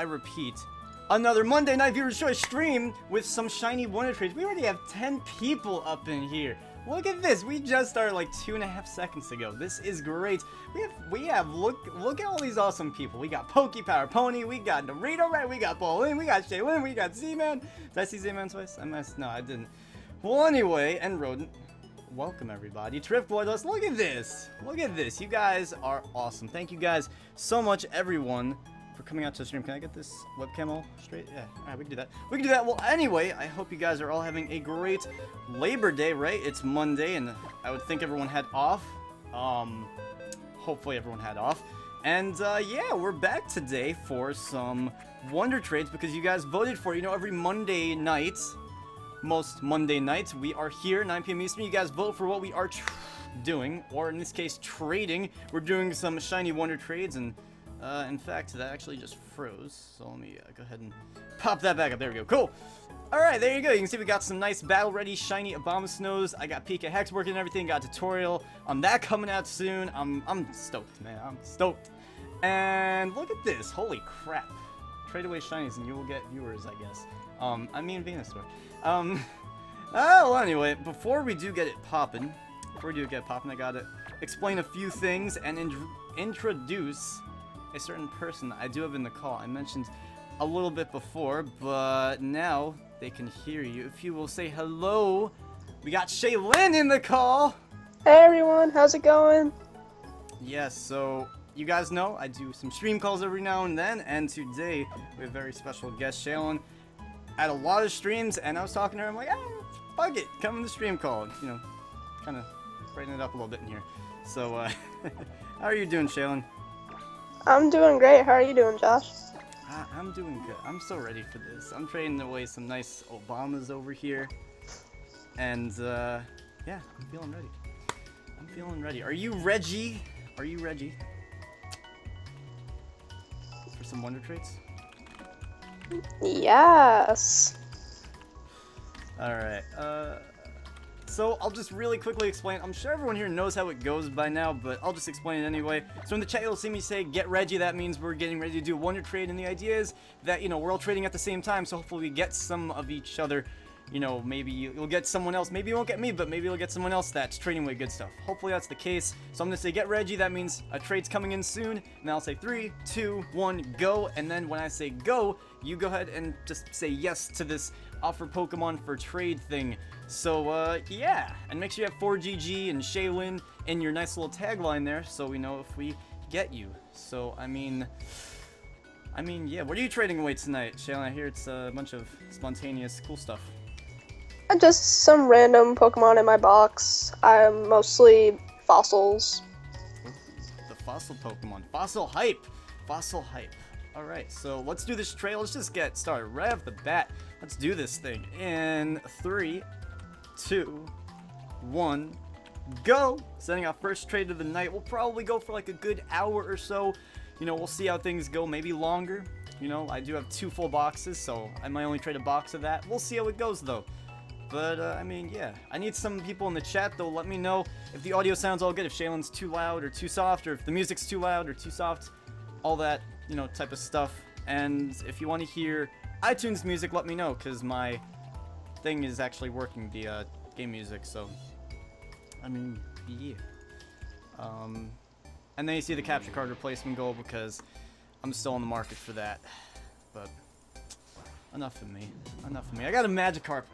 I repeat, another Monday Night Viewers Choice stream with some shiny wonder trades. We already have 10 people up in here. Look at this. We just started like 2.5 seconds ago. This is great. Look at all these awesome people. We got Pokey Power Pony, we got Dorito Red, we got Bolin, we got Shaylin, we got Z-Man. Did I see Z-Man twice? No, I didn't. Well, anyway, and Rodent. Welcome everybody. Trift Bloodlust. Look at this. Look at this. You guys are awesome. Thank you guys so much, everyone, for coming out to the stream. Can I get this webcam all straight? Yeah, alright, we can do that. We can do that. Well, anyway, I hope you guys are all having a great Labor Day, right? It's Monday, and I would think everyone had off. Hopefully everyone had off. And, yeah, we're back today for some Wonder Trades because you guys voted for it. You know, every Monday night, most Monday nights, we are here, 9 p.m. Eastern. You guys vote for what we are doing, or in this case, trading. We're doing some shiny Wonder Trades, and in fact, that actually just froze, so let me go ahead and pop that back up. There we go. Cool. Alright, there you go. You can see we got some nice battle-ready, shiny ABOMASNOWs. I got Pika Hex working and everything. Got a tutorial on that coming out soon. I'm stoked, man. I'm stoked. And look at this. Holy crap. Trade away shinies and you will get viewers, I guess. I mean Venusaur. Oh, well, anyway, before we do get it popping, I gotta explain a few things and introduce a certain person I do have in the call. I mentioned a little bit before, but now they can hear you. If you will say hello, we got Shaylin in the call. Hey everyone, how's it going? Yes, so you guys know I do some stream calls every now and then, and today we have a very special guest, Shaylin. At a lot of streams, and I was talking to her, I'm like, fuck it, come in the stream call. You know, kind of brighten it up a little bit in here. So, how are you doing, Shaylin? I'm doing great. How are you doing, Josh? I'm doing good. I'm so ready for this. I'm trading away some nice Obamas over here. And, yeah, I'm feeling ready. I'm feeling ready. Are you Reggie? Are you Reggie? For some Wonder Trades? Yes. Alright, so I'll just really quickly explain. I'm sure everyone here knows how it goes by now, but I'll just explain it anyway. So in the chat you'll see me say, get Reggie. That means we're getting ready to do a Wonder Trade, and the idea is that, you know, we're all trading at the same time, so hopefully we get some of each other. You know, maybe you'll get someone else. Maybe you won't get me, but maybe you'll get someone else that's trading away good stuff. Hopefully that's the case. So I'm going to say get Reggie. That means a trade's coming in soon. And I'll say 3, 2, 1, go. And then when I say go, you go ahead and just say yes to this offer Pokemon for trade thing. So, yeah. And make sure you have 4GG and Shaylin in your nice little tagline there so we know if we get you. So, I mean, yeah. What are you trading away tonight, Shaylin? I hear it's a bunch of spontaneous cool stuff. Just some random Pokemon in my box. I'm mostly fossils. The fossil Pokemon. Fossil hype. Fossil hype. Alright, so let's do this trade. Let's just get started right off the bat. Let's do this thing. In 3, 2, 1, go! Sending our first trade of the night. We'll probably go for like a good hour or so. You know, we'll see how things go. Maybe longer. You know, I do have 2 full boxes, so I might only trade a box of that. We'll see how it goes, though. But, I mean, yeah. I need some people in the chat, though. Let me know if the audio sounds all good, if Shaylin's too loud or too soft, or if the music's too loud or too soft. All that, you know, type of stuff. And if you want to hear iTunes music, let me know, because my thing is actually working, the game music, so... I mean, yeah. And then you see the capture card replacement goal, because I'm still on the market for that. But... enough of me. Enough of me. I got a Magikarp.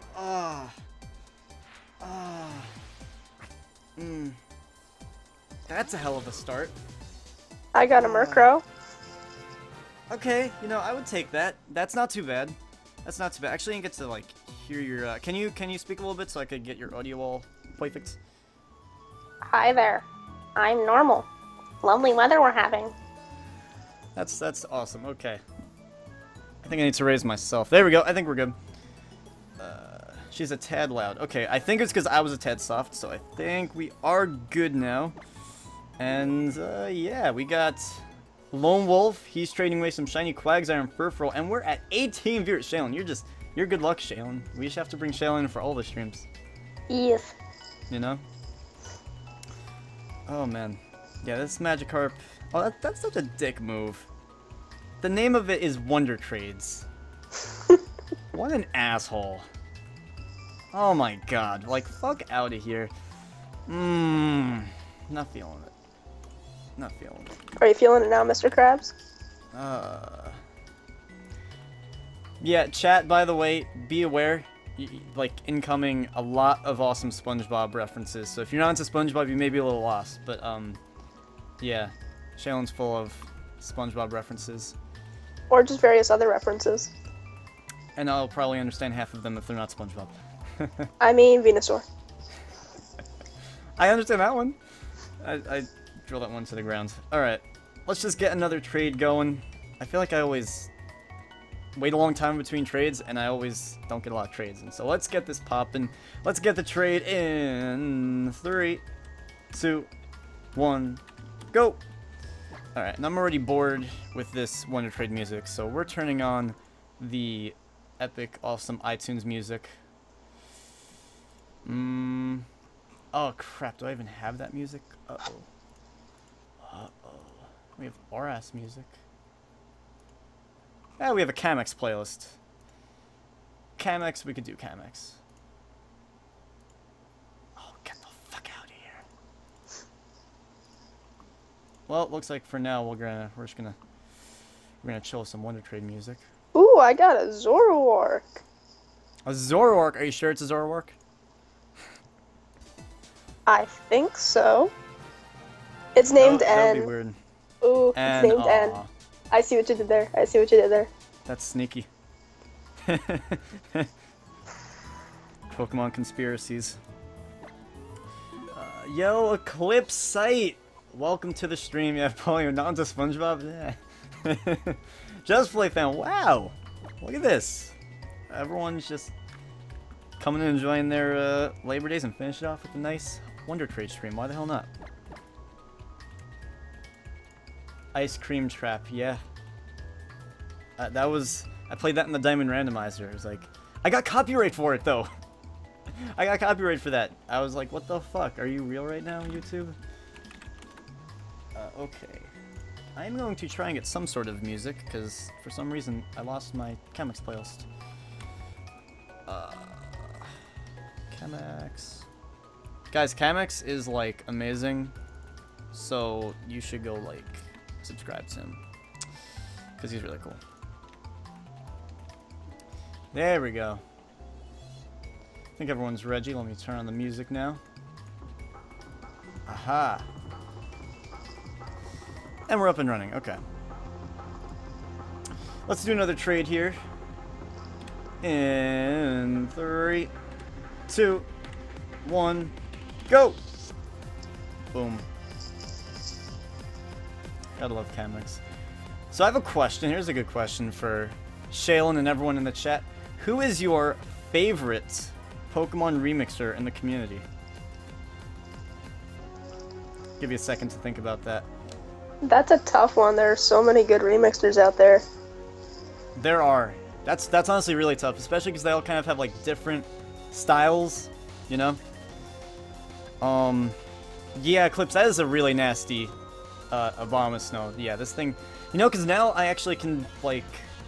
That's a hell of a start. I got a Murkrow. Okay, you know, I would take that. That's not too bad. That's not too bad. Actually, I didn't get to, like, hear your, can you speak a little bit so I could get your audio all perfect? Hi there. I'm normal. Lovely weather we're having. That's awesome. Okay. I think I need to raise myself. There we go. I think we're good. She's a tad loud. Okay, I think it's because I was a tad soft, so I think we are good now. And, yeah, we got Lone Wolf. He's trading away some shiny Quagsire and Furfrou, and we're at 18 viewers. Shaylin, you're good luck, Shaylin. We just have to bring Shaylin in for all the streams. Yes. You know? Oh, man. Yeah, this Magikarp... Oh, that's such a dick move. The name of it is Wonder Trades. What an asshole. Oh my god. Like, fuck out of here. Not feeling it. Not feeling it. Are you feeling it now, Mr. Krabs? Yeah, chat, by the way, be aware. Like, incoming a lot of awesome SpongeBob references. So if you're not into SpongeBob, you may be a little lost. But, yeah. Shaylin's full of SpongeBob references. Or just various other references. And I'll probably understand half of them if they're not SpongeBob. I mean, Venusaur. I understand that one. I drill that one to the ground. Alright, let's just get another trade going. I feel like I always wait a long time between trades, and I always don't get a lot of trades. And so let's get this popping. Let's get the trade in 3, 2, 1, go! Alright, and I'm already bored with this Wonder Trade music, so we're turning on the epic, awesome iTunes music. Oh crap, do I even have that music? Uh-oh. Uh-oh. We have ORAS music. Yeah, we have a Camex playlist. Camex, we could do Camex. Oh, get the fuck out of here. Well, it looks like for now we're just gonna chill with some Wonder Trade music. Ooh, I got a Zoroark. A Zoroark? Are you sure it's a Zoroark? I think so. It's named That would be N. weird. Ooh, N, it's named N. aw. I see what you did there. I see what you did there. That's sneaky. Pokemon conspiracies. Yo, Eclipse Sight! Welcome to the stream. Yeah, Paul, you're not into SpongeBob? Yeah. Just Play fan. Wow! Look at this. Everyone's just coming and enjoying their Labor Days and finish it off with a nice Wonder Trade stream. Why the hell not? Ice Cream Trap, yeah. I played that in the Diamond Randomizer. It was like, I got copyright for it though. I got copyright for that. I was like, what the fuck? Are you real right now, YouTube? Okay. I'm going to try and get some sort of music, because for some reason I lost my Camex playlist. Camex. Guys, Camex is like amazing, so you should go like subscribe to him, because he's really cool. There we go. I think everyone's ready. Let me turn on the music now. Aha. And we're up and running. Okay. Let's do another trade here. In 3, 2, 1, go! Boom. Gotta love Camex. So I have a question. Here's a good question for Shaylin and everyone in the chat. Who is your favorite Pokemon remixer in the community? Give you a second to think about that. That's a tough one. There are so many good remixers out there. There are. That's honestly really tough, especially because they all kind of have like different styles, you know? Yeah, Eclipse, that is a really nasty ABOMASNOW. Yeah, this thing, you know, because now I actually can like,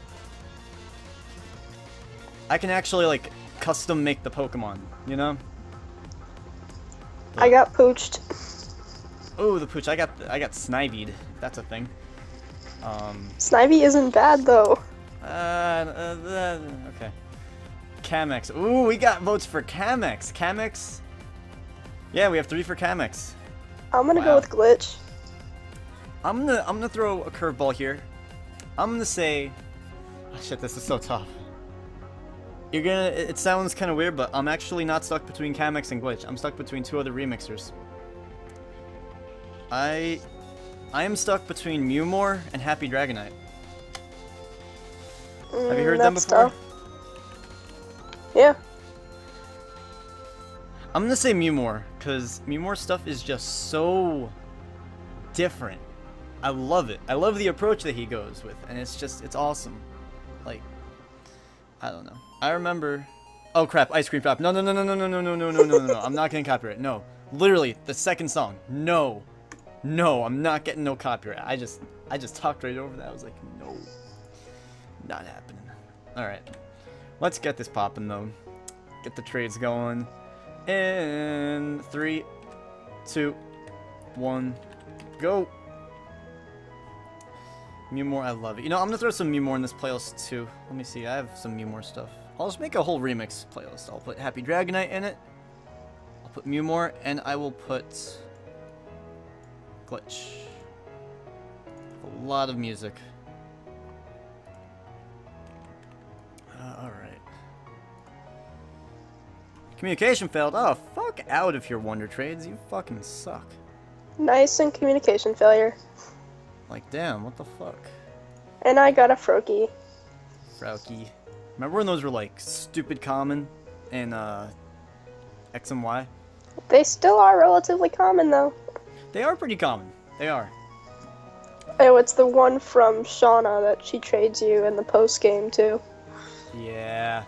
custom make the Pokemon, you know? I got pooched. Oh, the pooch. I got Snivied, if that's a thing. Snivy isn't bad though. Okay. Camex. Ooh, we got votes for Camex. Camex. Yeah, we have 3 for Camex. I'm gonna go with Glitch. I'm gonna throw a curveball here. I'm gonna say, oh, shit, this is so tough. It sounds kind of weird, but I'm actually not stuck between Camex and Glitch. I'm stuck between 2 other remixers. I am stuck between Mewmore and Happy Dragonite. Have you heard them before? Tough. Yeah. I'm gonna say Mewmore, because Mewmore stuff is just so different. I love it. I love the approach that he goes with, and it's awesome. Like, I don't know. I remember. Oh crap! Ice Cream Trap. No! I'm not getting copyright. No, literally the second song. No, I'm not getting no copyright. I just talked right over that. I was like, no. Not happening. Alright. Let's get this popping, though. Get the trades going. In 3, 2, 1, go. Mewmore, I love it. You know, I'm gonna throw some Mewmore in this playlist, too. Let me see, I have some Mewmore stuff. I'll just make a whole remix playlist. I'll put Happy Dragonite in it. I'll put Mewmore, and I will put Glitch. A lot of music. Alright. Communication failed. Oh, fuck out of here, Wonder Trades. You fucking suck. Nice and communication failure. Like, damn, what the fuck? And I got a Froakie. Frauky. Remember when those were, like, stupid common in, X and Y? They still are relatively common, though. They are pretty common. They are. Oh, it's the one from Shauna that she trades you in the post game, too. Yeah.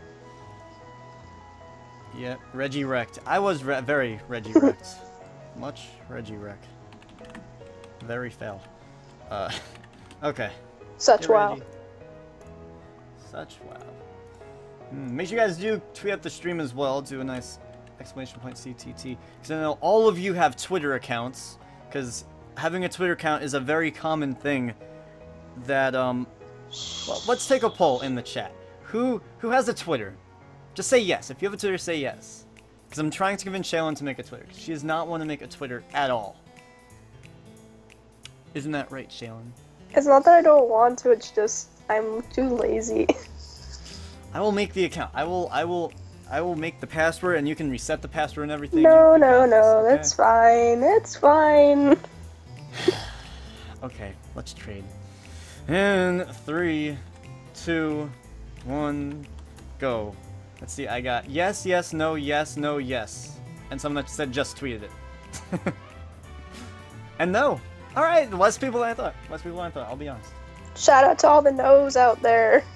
Yeah, Reggie wrecked. I was very Reggie wrecked. Much Reggie wreck. Very fail. Okay. Such Hey, wow. Reggie. Such wow. Make sure you guys do tweet up the stream as well. Do a nice exclamation point CTT. Because I know all of you have Twitter accounts. Because having a Twitter account is a very common thing that, well, let's take a poll in the chat. Who has a Twitter? Just say yes. If you have a Twitter, say yes. Because I'm trying to convince Shaylin to make a Twitter. She does not want to make a Twitter at all. Isn't that right, Shaylin? It's not that I don't want to, it's just I'm too lazy. I will make the account. I will make the password, and you can reset the password and everything. No, You no, got this, no, okay? that's fine. It's fine. Okay, let's trade. In 3, 2, 1, go. Let's see, I got yes, yes, no, yes, no, yes. And someone that said just tweeted it. And no. Alright, less people than I thought. Less people than I thought, I'll be honest. Shout out to all the no's out there.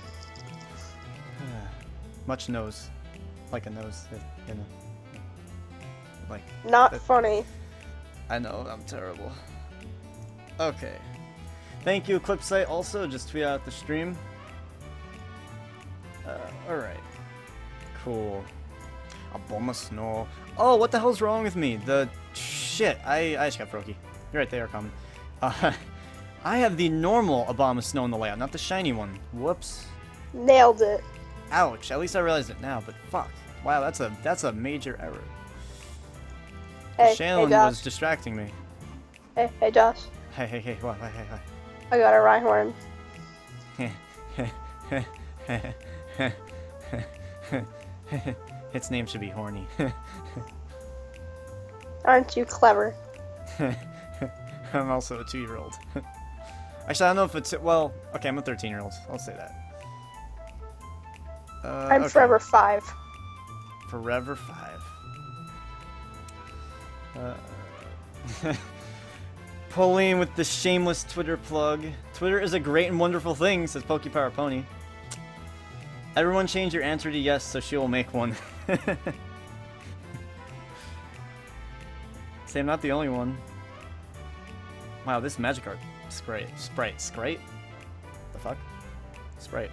Much nose. Like a nose. You know. Like. Not funny. I know, I'm terrible. Okay. Thank you, Eclipsite. Also, just tweet out the stream. Alright. Cool. ABOMASNOW. Oh, what the hell's wrong with me? The shit. I just got Froakie. You're right, they are common. I have the normal ABOMASNOW in the layout, not the shiny one. Whoops. Nailed it. Ouch. At least I realized it now, but fuck. Wow, that's a major error. Hey, Shaylin hey Josh. was distracting me. Hey Josh. Hey, what? Hey. I got a Rhyhorn. Its name should be Horny. Aren't you clever? I'm also a 2-year-old. Actually, I don't know if it's... Well, okay, I'm a 13-year-old. I'll say that. I'm okay. forever 5. Forever 5. Pauline with the shameless Twitter plug. Twitter is a great and wonderful thing, says Pokepower Pony. Everyone change your answer to yes so she will make one. Say I'm not the only one. Wow, this Magikarp Sprite. The fuck? Sprite.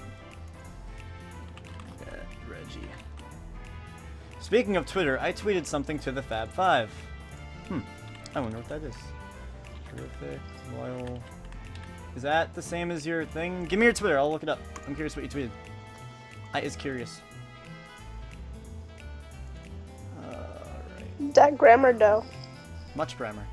Yeah, Reggie. Speaking of Twitter, I tweeted something to the Fab 5. I wonder what that is. Terrific, loyal. Is that the same as your thing? Give me your Twitter, I'll look it up. I'm curious what you tweeted. I is curious. Alright. That grammar though. Much grammar.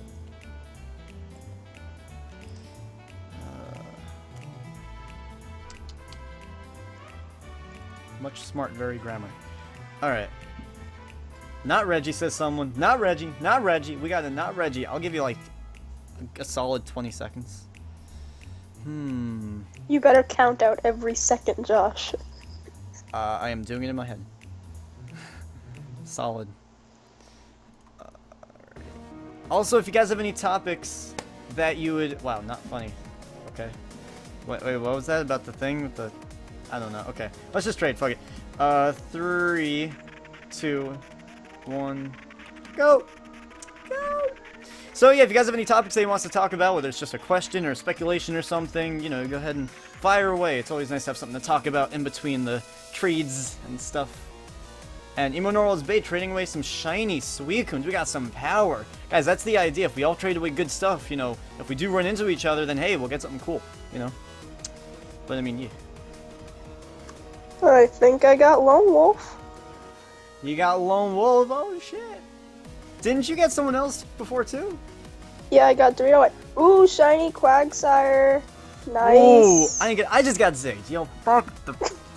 Much smart, very grammar. Alright. Not Reggie, says someone. Not Reggie. Not Reggie. We got a not Reggie. I'll give you like a solid 20 seconds. You better count out every second, Josh. I am doing it in my head. Solid. Also, if you guys have any topics that you would... Wow, not funny. Okay. Wait, what was that about the thing with the... I don't know. Okay. Let's just trade. Fuck it. 3, 2, 1, go! Go! So yeah, if you guys have any topics that you want us to talk about, whether it's just a question or speculation or something, you know, go ahead and fire away. It's always nice to have something to talk about in between the trades and stuff. And Imonoral's bait, trading away some shiny Suicunes. We got some power. Guys, that's the idea. If we all trade away good stuff, you know, if we do run into each other, then hey, we'll get something cool, you know? But I mean, yeah. I think I got Lone Wolf. You got Lone Wolf? Oh shit. Didn't you get someone else before too? Yeah, I got Dorito. Ooh, shiny Quagsire. Nice. Ooh, I just got zigged. Yo, fuck the...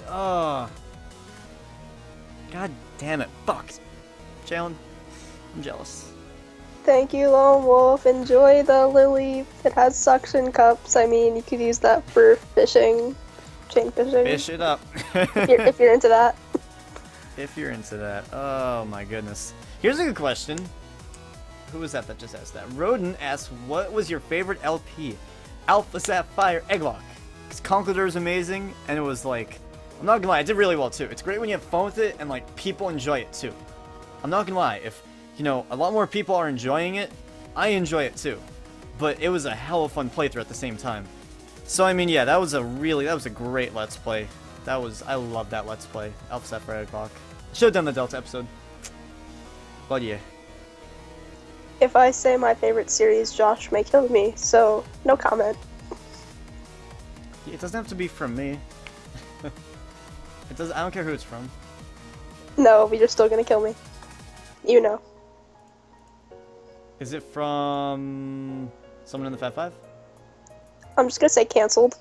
God damn it. Fuck. Jalen, I'm jealous. Thank you, Lone Wolf. Enjoy the lily. It has suction cups. I mean, you could use that for fishing. Chain fishing. Fish it up. if you're into that. If you're into that. Oh my goodness. Here's a good question. Who was that just asked that? Rodin asked, what was your favorite LP? Alpha Sapphire Egglock. Because Conqueror is amazing, and it was like... I'm not gonna lie, it did really well too. It's great when you have fun with it, and like, people enjoy it too. I'm not gonna lie, if, you know, a lot more people are enjoying it, I enjoy it too. But it was a hell of a fun playthrough at the same time. So, I mean, yeah, that was a great Let's Play. I love that Let's Play. Alpha Sapphire Egglock. Should've done the Delta episode. But yeah. If I say my favorite series, Josh may kill me, so no comment. It doesn't have to be from me. I don't care who it's from. No, but you're still gonna kill me. You know. Is it from someone in the Fat Five? I'm just gonna say canceled.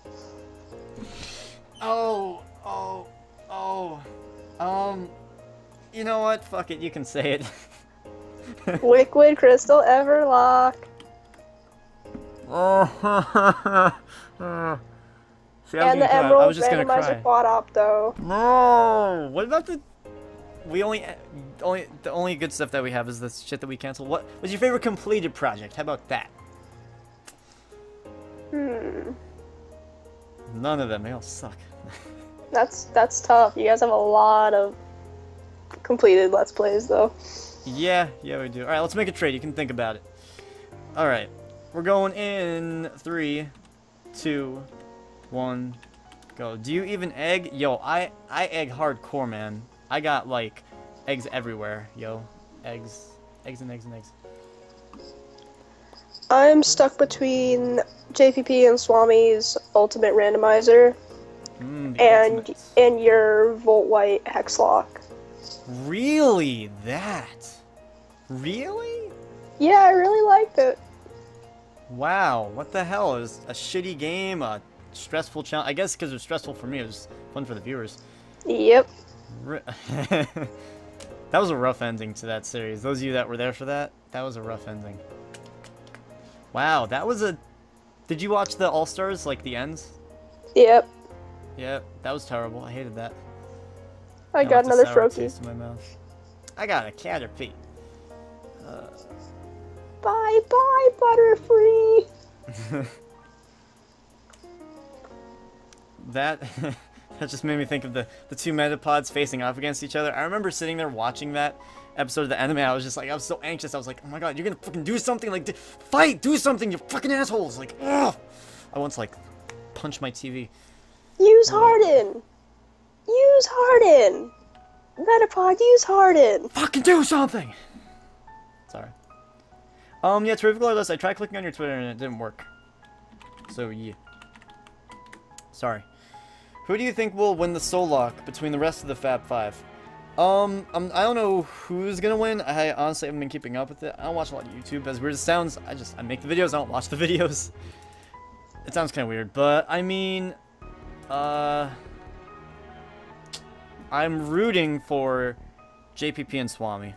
You know what? Fuck it, you can say it. Liquid Crystal Everlock. See, And the Emerald Randomizer Quad Opto. No! What about the... The only good stuff that we have is this shit that we canceled. What was your favorite completed project? How about that? None of them. They all suck. That's tough. You guys have a lot of completed Let's Plays, though. Yeah, we do. Alright, let's make a trade. You can think about it. Alright. We're going in 3, 2, 1, go. Do you even egg? Yo, I egg hardcore, man. I got, like, eggs everywhere, yo. Eggs and eggs and eggs. I'm stuck between JPP and Swami's Ultimate Randomizer and your Volt White Hexlock. Really? That? Really? Yeah, I really liked it. Wow, what the hell? It was a shitty game, a stressful challenge. I guess because it was stressful for me, it was fun for the viewers. Yep. That was a rough ending to that series. Those of you that were there for that, that was a rough ending. Wow, that was a... Did you watch the All-Stars, like the ends? Yep. Yep, that was terrible. I hated that. I got another trophy. In my mouth. I got a Caterpie. Bye bye, Butterfree. That just made me think of the two Metapods facing off against each other. I remember sitting there watching that episode of the anime. I was just like, I was so anxious. I was like, oh my god, you're gonna fucking do something, like, fight, do something, you fucking assholes. Like, ugh. I once, like, punched my TV. Use Harden. Use Harden. Metapod, use Harden. Fucking do something. Sorry. Yeah, Terrific Lordless, I tried clicking on your Twitter and it didn't work. So, yeah. Sorry. Who do you think will win the Soul Lock between the rest of the Fab Five? I don't know who's gonna win. I honestly haven't been keeping up with it. I don't watch a lot of YouTube. As weird as it sounds, I make the videos, I don't watch the videos. It sounds kind of weird, but I mean, I'm rooting for JPP and Swami.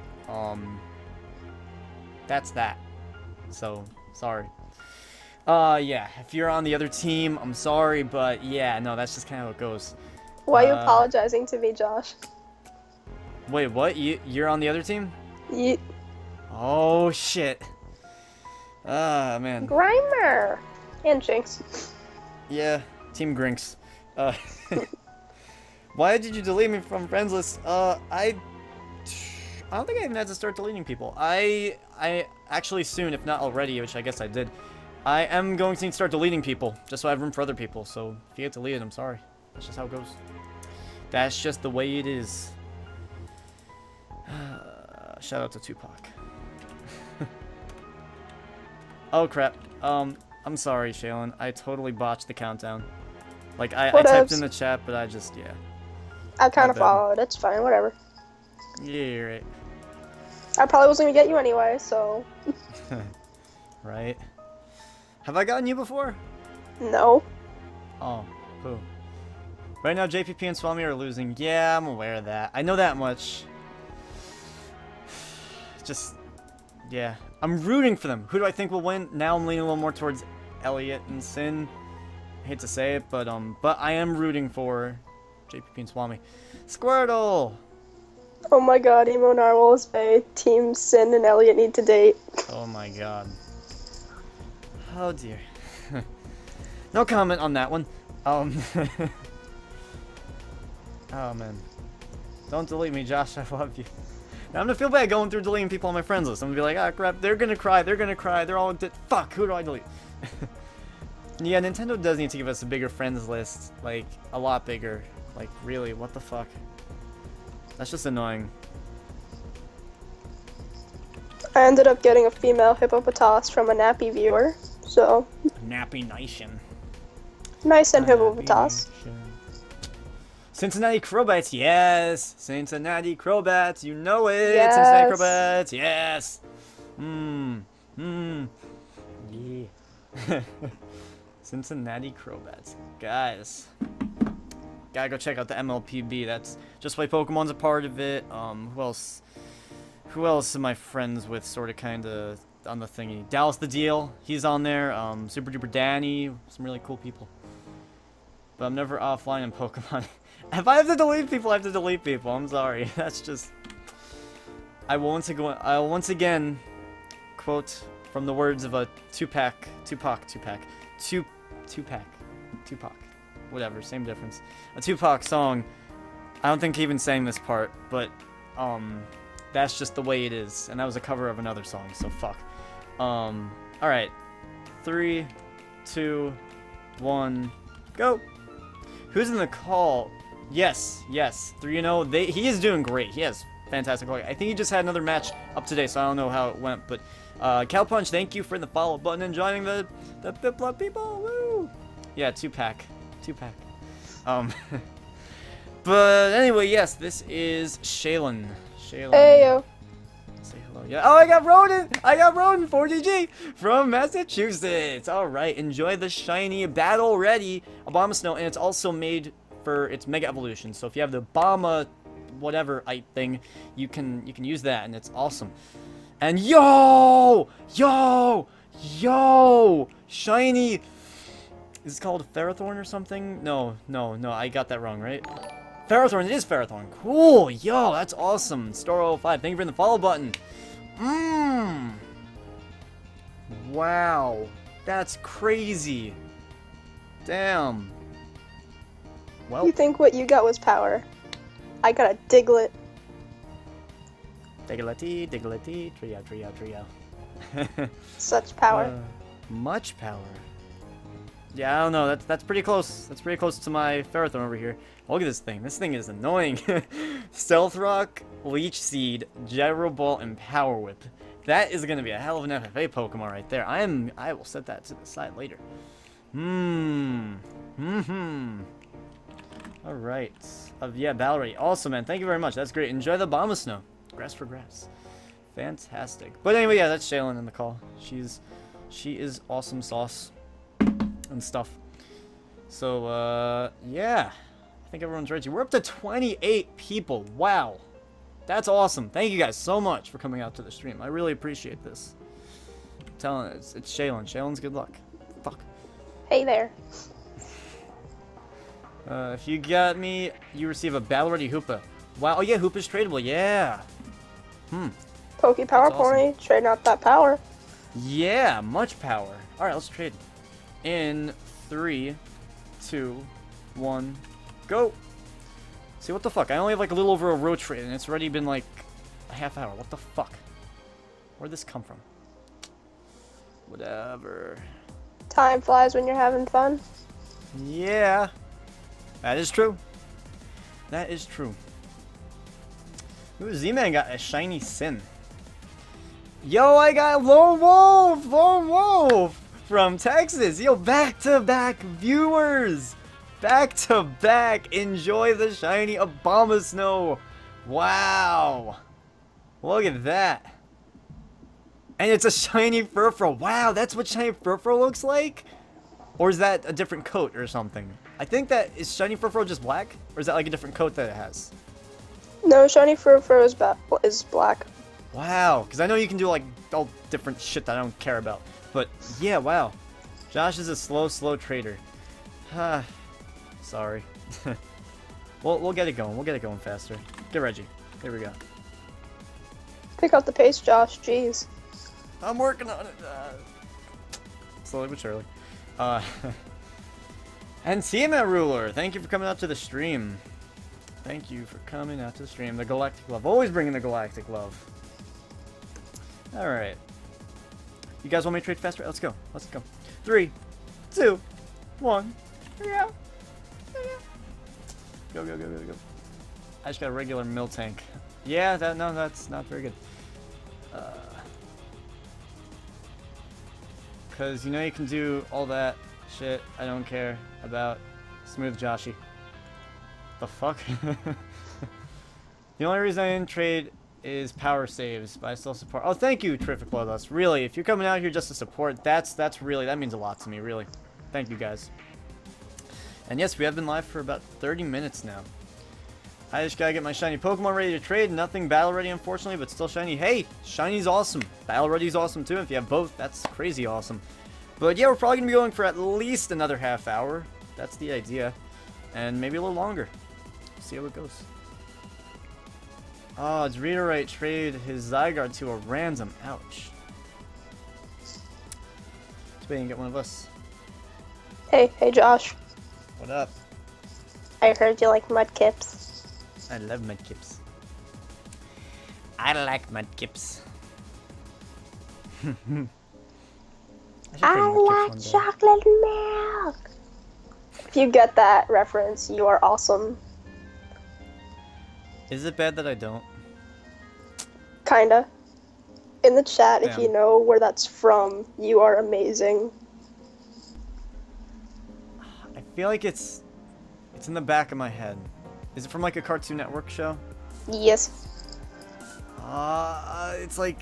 That's that. So, sorry. Yeah, if you're on the other team, I'm sorry, but yeah, no, that's just kind of how it goes. Why are you apologizing to me, Josh? Wait, what? You're on the other team? Yeah. Oh, shit. Ah, man. Grimer! And Jinx. Yeah, Team Grinks. Why did you delete me from friends list? I don't think I even had to start deleting people. I actually soon, if not already, which I guess I did, I am going to start deleting people, just so I have room for other people. So if you get deleted, I'm sorry. That's just how it goes. That's just the way it is. Shout out to Tupac. Oh crap. I'm sorry, Shaylin. I totally botched the countdown. Like, I typed in the chat, but I just, yeah. I kind of followed. It's fine, whatever. Yeah, you're right. I probably wasn't gonna get you anyway, so. Right. Have I gotten you before? No. Oh, who? Right now, JPP and Swami are losing. Yeah, I'm aware of that. I know that much. Just, yeah. I'm rooting for them. Who do I think will win? Now I'm leaning a little more towards Elliot and Sin. I hate to say it, but I am rooting for JPP and Swami. Squirtle! Oh my god, Emo Narwhals Bay, Team Sin and Elliot need to date. Oh my god. Oh dear. No comment on that one. Oh man. Don't delete me, Josh. I love you. Now I'm gonna feel bad going through deleting people on my friends list. I'm gonna be like, ah, crap. They're gonna cry. They're gonna cry. They're all fuck. Who do I delete? Yeah, Nintendo does need to give us a bigger friends list. Like, a lot bigger. Like, really, what the fuck? That's just annoying. I ended up getting a female hippopotas from a nappy viewer, so. Nappy Nation. Nice and hippopotas. Cincinnati Crowbats, yes! Cincinnati Crowbats, you know it! Yes. Cincinnati Crowbats, yes! Yeah. Cincinnati Crowbats. Guys. Gotta go check out the MLPB. That's Just Play Pokemon's a part of it. Who else? Who else am I friends with, sorta kinda on the thingy? Dallas the Deal, he's on there. Super Duper Danny, some really cool people. But I'm never offline in Pokemon. If I have to delete people, I have to delete people. I'm sorry. That's just... I will once again quote from the words of a Tupac. Whatever, same difference. A Tupac song. I don't think he even sang this part, but that's just the way it is. And that was a cover of another song, so fuck. Alright. 3, 2, 1, go! Who's in the call? Yes, 3-0. He is doing great. He has fantastic luck. I think he just had another match up today, so I don't know how it went. But Cal Punch, thank you for the follow button and joining the Piplup people. Woo! Yeah, Tupac. But anyway, yes, this is Shaylin. Heyo. Say hello. Yeah. Oh, I got Ronan 4DG from Massachusetts. All right, enjoy the shiny battle ready ABOMASNOW, and it's also made for its Mega Evolution. So if you have the Obama whatever thing, you can use that, and it's awesome. And yo, shiny. Is it called Ferrothorn or something? No, I got that wrong, right? Ferrothorn, it is Ferrothorn. Cool, yo, that's awesome. Star05, thank you for the follow button. Wow, that's crazy. Damn. Well, You think what you got was power? I got a Diglett. Diglety, trio. Such power. Much power. Yeah, I don't know. That's pretty close. That's pretty close to my Ferrothorn over here. Look at this thing. This thing is annoying. Stealth Rock, Leech Seed, Gyro Ball, and Power Whip. That is gonna be a hell of an FFA Pokemon right there. I will set that to the side later. All right. Yeah, Valerie. Awesome, man. Thank you very much. That's great. Enjoy the ABOMASNOW. Grass for grass. Fantastic. But anyway, yeah, that's Shaylin in the call. She is awesome sauce and stuff. So, yeah. I think everyone's ready. We're up to 28 people. Wow. That's awesome. Thank you guys so much for coming out to the stream. I really appreciate this. I'm telling you, it's Shaylin. Shaylin's good luck. Fuck. Hey there. If you got me, you receive a Battle Ready Hoopa. Wow. Oh, yeah, Hoopa's tradable. Yeah. Poke Power That's Pony, trading out that power. Yeah, much power. Alright, let's trade. In 3, 2, 1, go! See, what the fuck? I only have like a little over a row trade, and it's already been like a half hour. What the fuck? Where'd this come from? Whatever. Time flies when you're having fun. Yeah. That is true. That is true. Ooh, Z-Man got a shiny Sin. Yo, I got Lone Wolf! Lone Wolf! From Texas. Yo, back-to-back viewers! Back-to-back. Enjoy the shiny ABOMASNOW. Wow. Look at that. And it's a shiny Furfrou. Wow, that's what shiny Furfrou looks like? Or is that a different coat or something? I think that, is shiny Furfrou just black? Or is that like a different coat that it has? No, shiny Furfrou is black. Wow, because I know you can do like all different shit that I don't care about. But yeah, wow. Josh is a slow trader. Sorry. We'll get it going. We'll get it going faster. Get Reggie. Here we go. Pick up the pace, Josh. Jeez. I'm working on it. Slowly but surely. And Tiamat Ruler, thank you for coming out to the stream. Thank you for coming out to the stream. The Galactic Love. Always bringing the Galactic Love. Alright. You guys want me to trade faster? Let's go. Let's go. 3, 2, 1. Yeah. Go, go, go, go, go. I just got a regular mill tank. Yeah, that's not very good. Because you know you can do all that shit I don't care about. Smooth Joshy. The fuck? The only reason I didn't trade is power saves, but I still support. Oh, thank you, Terrific Bloodlust. Really, if you're coming out here just to support, that's really, that means a lot to me, really. Thank you, guys. And yes, we have been live for about 30 minutes now. I just gotta get my shiny Pokemon ready to trade. Nothing battle ready, unfortunately, but still shiny. Hey, shiny's awesome. Battle ready's awesome too. If you have both, that's crazy awesome. But yeah, we're probably gonna be going for at least another half hour. That's the idea. And maybe a little longer. See how it goes. Oh, it's Rita right. Trade his Zygarde to a random. Ouch. Let's wait and get one of us. Hey, Josh. What up? I heard you like mudkips. I love Mudkips. I like Mudkips. I like chocolate milk. If you get that reference, you are awesome. Is it bad that I don't? Kinda. In the chat, if Damn. you know where that's from, you are amazing. I feel like it's in the back of my head. Is it from like a Cartoon Network show? Yes. It's like,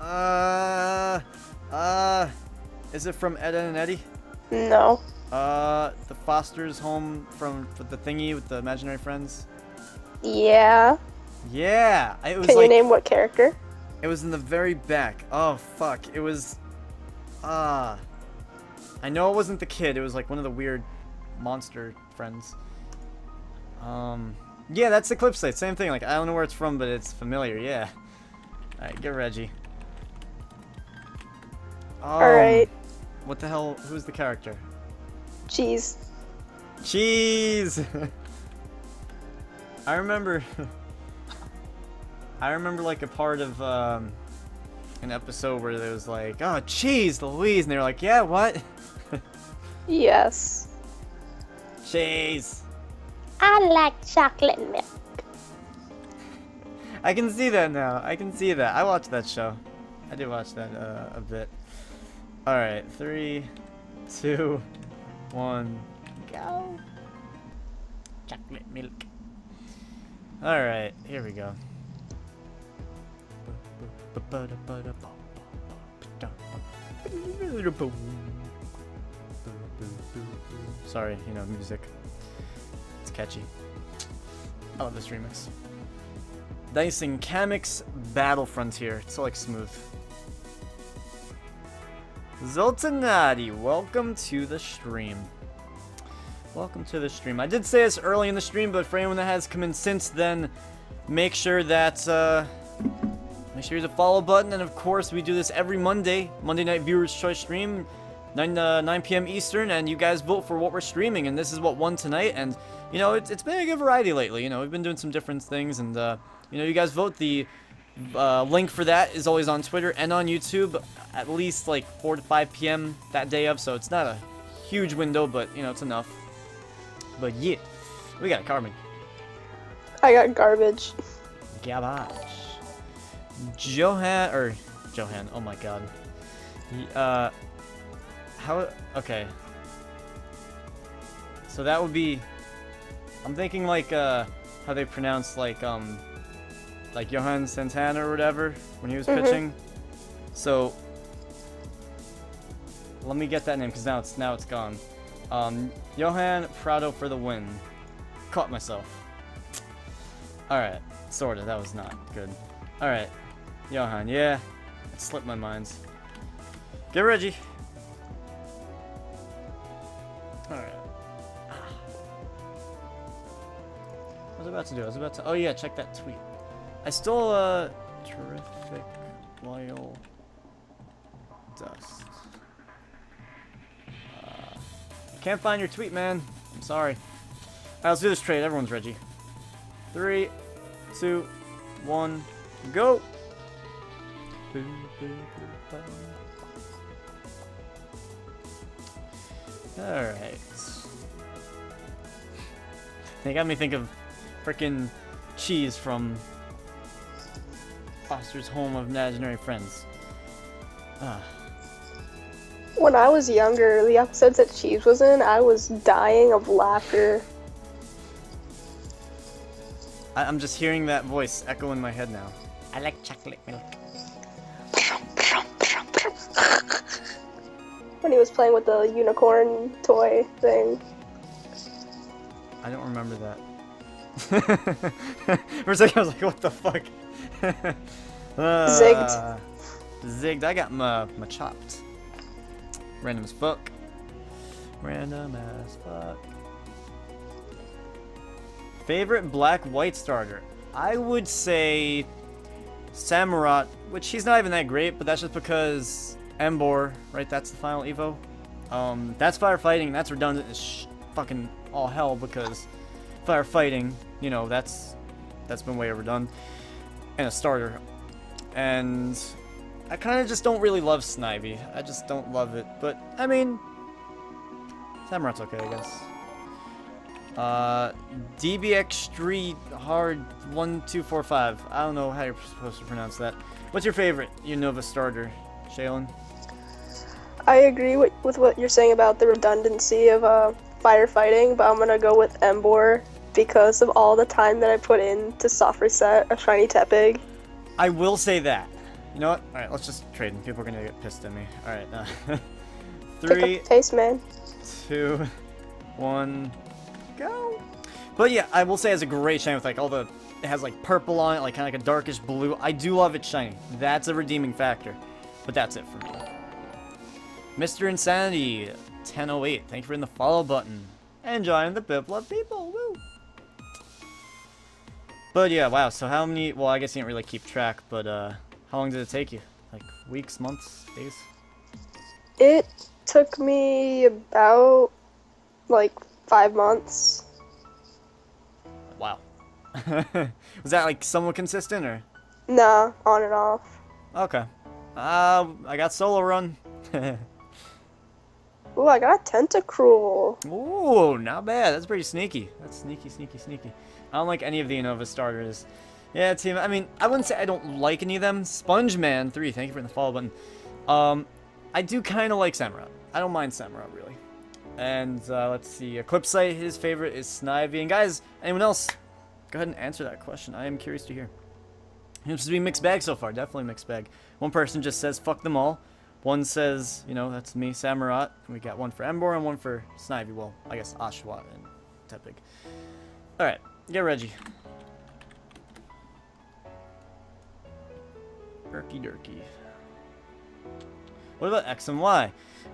is it from Ed, Edd and Eddy? No. The Foster's home from the thingy with the imaginary friends? Yeah. Yeah! It was Can like, you name what character? it was in the very back. Oh, fuck. It was, I know it wasn't the kid. It was like one of the weird monster friends. Yeah, that's the clip site. Same thing. Like, I don't know where it's from, but it's familiar. Yeah. Alright, get Reggie. Alright. What the hell? Who's the character? Cheese. Cheese! I remember... I remember, like, a part of, an episode where there was like, oh, cheese, Louise! And they were like, yeah, what? Yes. Cheese! I like chocolate milk. I can see that now. I can see that. I watched that show. I did watch that a bit. Alright, 3, 2, 1, go. Chocolate milk. Alright, here we go. Sorry, you know, music. It's catchy. I love this remix. Dicing Kamek's Battle Frontier. It's like smooth. Zoltanati, welcome to the stream. Welcome to the stream. I did say this early in the stream, but for anyone that has come in since then, make sure that make sure there's a follow button, and of course we do this every Monday night viewers choice stream, 9 p.m. Eastern, and you guys vote for what we're streaming, and this is what won tonight. And you know, it's been a good variety lately. You know, we've been doing some different things, and you know, you guys vote. The Link for that is always on Twitter and on YouTube, at least like 4 to 5 p.m. that day of, so it's not a huge window, but you know, it's enough. But yeah, we got a Carmen. I got garbage. Garbage. Johan, oh my god. Okay. So that would be, I'm thinking like, how they pronounce like Johan Santana or whatever when he was pitching. So let me get that name because now it's gone. Johan Prado for the win. Caught myself. All right, sorta. That was not good. All right, Johan. Yeah, it slipped my mind. Get Reggie. All right. What was I about to do? I was about to. Oh yeah, check that tweet. I stole a terrific loyal dust. I can't find your tweet, man. I'm sorry. Alright, let's do this trade. Everyone's Reggie. 3, 2, 1, go! Alright. They got me think of frickin' Cheese from Foster's Home of Imaginary Friends. When I was younger, the episodes that Cheese was in, I was dying of laughter. I'm just hearing that voice echo in my head now. I like chocolate milk. When he was playing with the unicorn toy thing. I don't remember that. For a second I was like, what the fuck? Zigged. Zigged. I got my chopped. Random as fuck. Random as fuck. Favorite black-white starter? I would say Samurott, which he's not even that great, but that's just because Embor, right? That's the final Evo. That's firefighting, and that's redundant as fucking all hell because firefighting, you know, that's been way overdone. And a starter. And I kind of just don't really love Snivy. I just don't love it. But, I mean, Samurott's okay, I guess. DBX Street Hard 1245. I don't know how you're supposed to pronounce that. What's your favorite Unova starter, Shaylin? I agree with what you're saying about the redundancy of firefighting, but I'm gonna go with Embor because of all the time that I put in to soft reset a shiny Tepig. I will say that. You know what? Alright, let's just trade and people are gonna get pissed at me. Alright, 3, Pick up the pace, man. 2, 1, go. But yeah, I will say it's a great shiny with like all the, it has like purple on it, like kind of like a darkish blue. I do love it shiny. That's a redeeming factor. But that's it for me. Mr. Insanity 1008, thank you for hitting the follow button. And joining the Piplup people, woo! But yeah, wow, so how many, well I guess you didn't really keep track, but how long did it take you? Like weeks, months, days? It took me about like 5 months. Wow. Was that like somewhat consistent or? Nah, on and off. Okay. I got solo run. Ooh, I got a Tentacruel. Ooh, not bad. That's pretty sneaky. That's sneaky, sneaky, sneaky. I don't like any of the Unova starters. Yeah, team. I mean, I wouldn't say I don't like any of them. SpongeMan 3, thank you for the follow button. I do kind of like Samurott. I don't mind Samurott really. And let's see, Eclipsite, his favorite is Snivy. And guys, anyone else? Go ahead and answer that question. I am curious to hear. It seems to be a mixed bag so far. Definitely a mixed bag. One person just says fuck them all. One says, you know, that's me, Samurott. And we got one for Embor and one for Snivy. Well, I guess Oshawott and Tepig. Alright, get Reggie. Durky Durky. What about X and Y?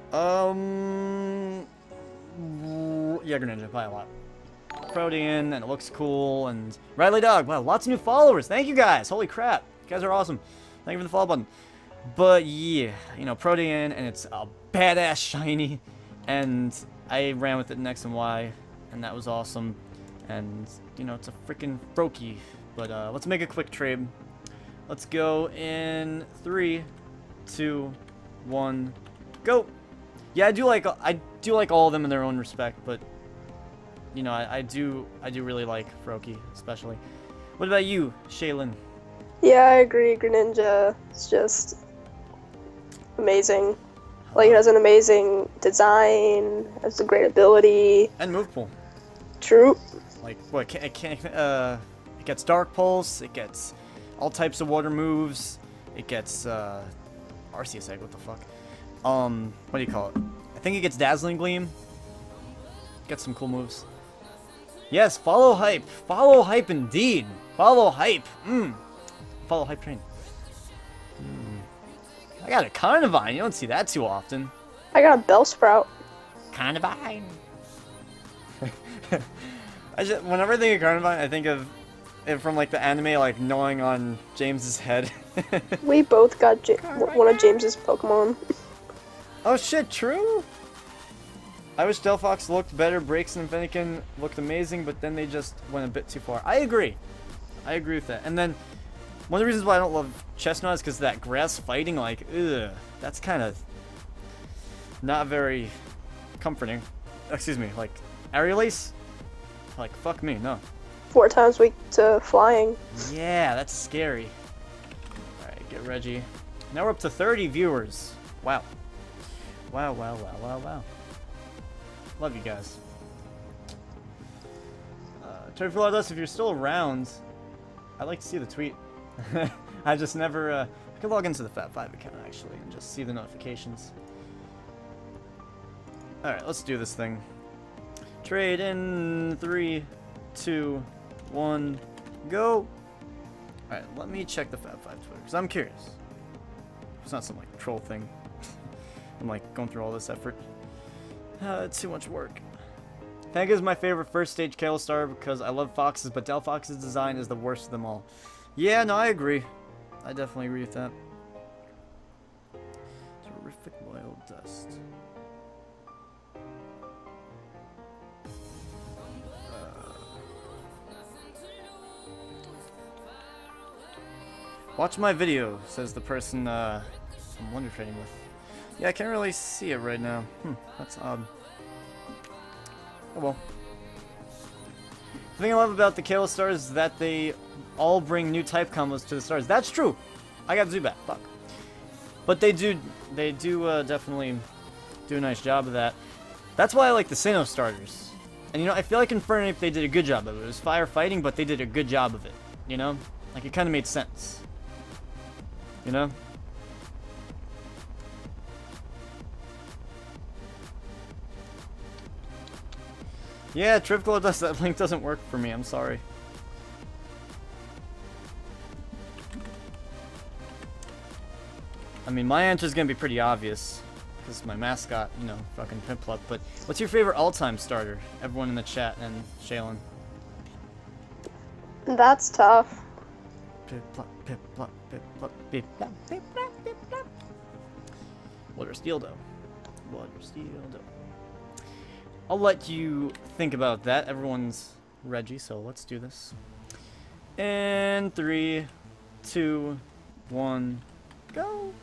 Yeah, Greninja, probably a lot. Protean, and it looks cool, and Riley Dog. Wow, lots of new followers. Thank you guys. Holy crap. You guys are awesome. Thank you for the follow button. But yeah, you know, Protean, and it's a badass shiny, and I ran with it in X and Y, and that was awesome. And, you know, it's a freaking Froakie. But let's make a quick trade. Let's go in 3, 2, 1, go. Yeah, I do like all of them in their own respect, but you know, I do really like Froakie especially. What about you, Shaylin? Yeah, I agree. Greninja is just amazing. Like, it has an amazing design, has a great ability. And move pool. True. Like, what, it gets Dark Pulse, it gets all types of water moves, it gets, Arceus Egg, what the fuck? What do you call it? I think it gets Dazzling Gleam. Gets some cool moves. Yes, follow hype. Follow hype indeed. Follow hype. Follow hype train. I got a Carnivine. You don't see that too often. I got a Bellsprout. Carnivine. Whenever I think of Carnivine, I think of it from like the anime, like gnawing on James's head. We both got one of James's Pokemon. Oh shit, true? I wish Delphox looked better. Breaks and Fennekin looked amazing, but then they just went a bit too far. I agree. I agree with that. And then, one of the reasons why I don't love Chestnut is because that grass fighting, like, ugh, that's kind of not very comforting. Excuse me, like, Aerialace? Like, fuck me, no. 4 times weak to flying. Yeah, that's scary. Alright, get Reggie. Now we're up to 30 viewers. Wow. Wow, wow, wow, wow, wow. Love you guys. Turtle Dust, if you're still around, I'd like to see the tweet. I just never, I could log into the Fat 5 account actually and just see the notifications. Alright, let's do this thing. Trade in 3, 2, 1, go! Alright, let me check the Fat 5 Twitter, because I'm curious. It's not some, like, troll thing. I'm, like, going through all this effort. It's too much work. Pega is my favorite first stage KO star because I love foxes, but Delphox's design is the worst of them all. Yeah, no, I agree. I definitely agree with that. Terrific Wild Dust. Watch my video, says the person I'm Wonder Trading with. Yeah, I can't really see it right now. That's odd. Oh well. The thing I love about the KO stars is that they all bring new type combos to the stars. That's true. I got Zubat. Fuck. But they do definitely do a nice job of that. That's why I like the Sinnoh starters. And you know, I feel like Infernape they did a good job of it. It was firefighting, but they did a good job of it. You know? Like it kind of made sense. You know? Yeah, Tripcolo does that link doesn't work for me, I'm sorry. I mean, my answer is gonna be pretty obvious, because my mascot, you know, fucking Piplup, but what's your favorite all-time starter? Everyone in the chat and Shaylin. That's tough. Piplup, Piplup, Piplup, Piplup, Piplup, Piplup. Water Steel Dough. Water Steel Dough. I'll let you think about that. Everyone's Reggie, so let's do this. And 3, 2, 1, go.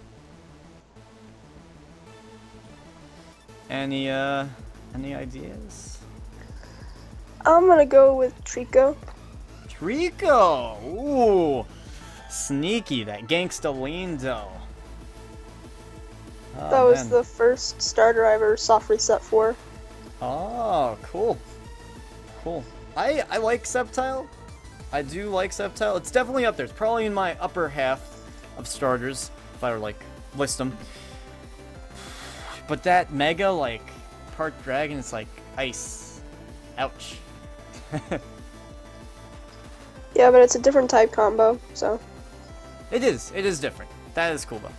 Any ideas? I'm gonna go with Trico. Trico! Ooh! Sneaky, that Gangsta Lindo. Oh, That was man. the first starter I ever soft reset for. Oh, cool. Cool. I like Sceptile. I do like Sceptile. It's definitely up there. It's probably in my upper half of starters, if I were, like, list them. But that Mega, like, Part Dragon, it's like ice. Ouch. Yeah, but it's a different type combo, so. It is different. That is cool, though.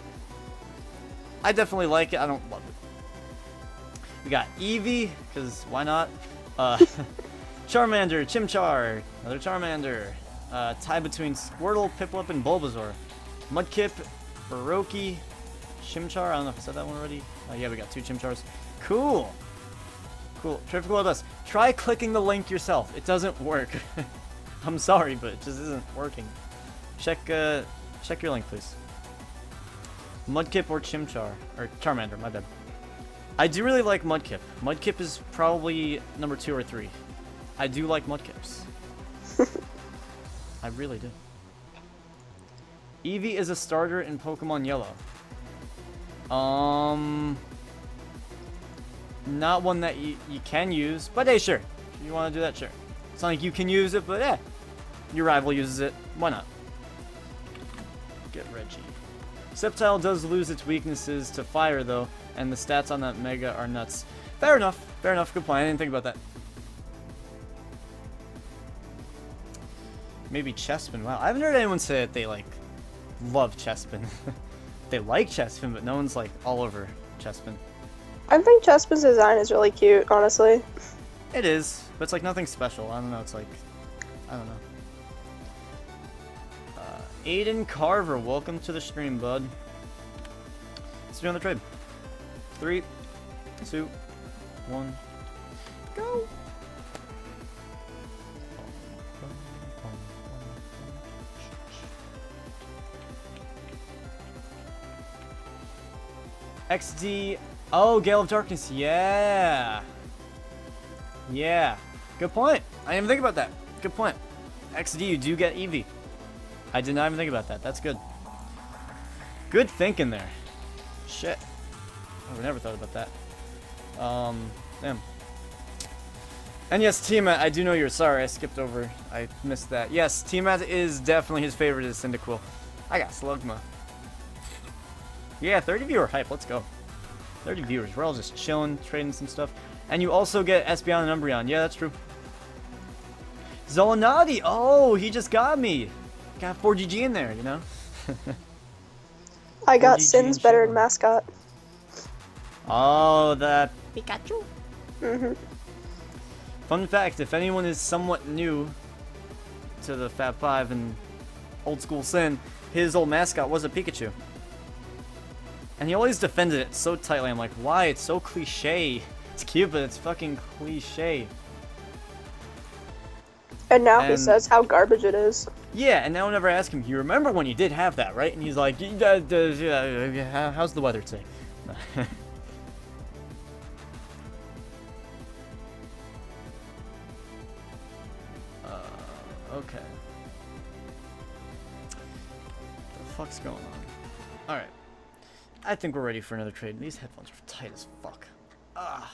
I definitely like it. I don't love it. We got Eevee, because why not? Charmander, Chimchar, another Charmander. Tie between Squirtle, Piplup, and Bulbasaur. Mudkip, Froakie, Chimchar. I don't know if I said that one already. Oh yeah, we got 2 Chimchars. Cool. Cool. Terrific Wild Dust. Try clicking the link yourself. It doesn't work. I'm sorry, but it just isn't working. Check Check your link, please. Mudkip or Chimchar. Or Charmander, my bad. I do really like Mudkip. Mudkip is probably number 2 or 3. I do like Mudkips. I really do. Eevee is a starter in Pokemon Yellow. Not one that you can use, but hey, sure. If you want to do that, sure. It's not like you can use it, but your rival uses it. Why not? Get Reggie. Sceptile does lose its weaknesses to fire, though, and the stats on that Mega are nuts. Fair enough. Fair enough. Good point. I didn't think about that. Maybe Chespin. Wow, I haven't heard anyone say that they, like, love Chespin. They like Chespin, but no one's, like, all over Chespin. I think Chespin's design is really cute, honestly. It is, but it's, like, nothing special. I don't know. It's, like, I don't know. Aiden Carver, welcome to the stream, bud. Let's do on the trade. 3, 2, 1, go. XD. Oh, Gale of Darkness. Yeah. Yeah. Good point. I didn't even think about that. Good point. XD, you do get Eevee. I did not even think about that. That's good. Good thinking there. Shit. I would never thought about that. Damn. And yes, Tiamat, I do know you're sorry. I skipped over. I missed that. Yes, Tiamat is definitely his favorite is Cyndaquil. I got Slugma. Yeah, 30 viewer hype. Let's go. 30 viewers. We're all just chilling, trading some stuff. And you also get Espeon and Umbreon. Yeah, that's true. Zolanati. Oh, he just got me. Got 4GG in there, you know? I got Sin's better in mascot. Oh, the Pikachu. Mm-hmm. Fun fact, if anyone is somewhat new to the Fab 5 and old school Sin, his old mascot was a Pikachu. And he always defended it so tightly. I'm like, why? It's so cliche. It's cute, but it's fucking cliche. And now he says how garbage it is. Yeah, and now whenever I ask him, you remember when you did have that, right? And he's like, how's the weather today? Okay. What the fuck's going on? Alright. I think we're ready for another trade. These headphones are tight as fuck. Ah.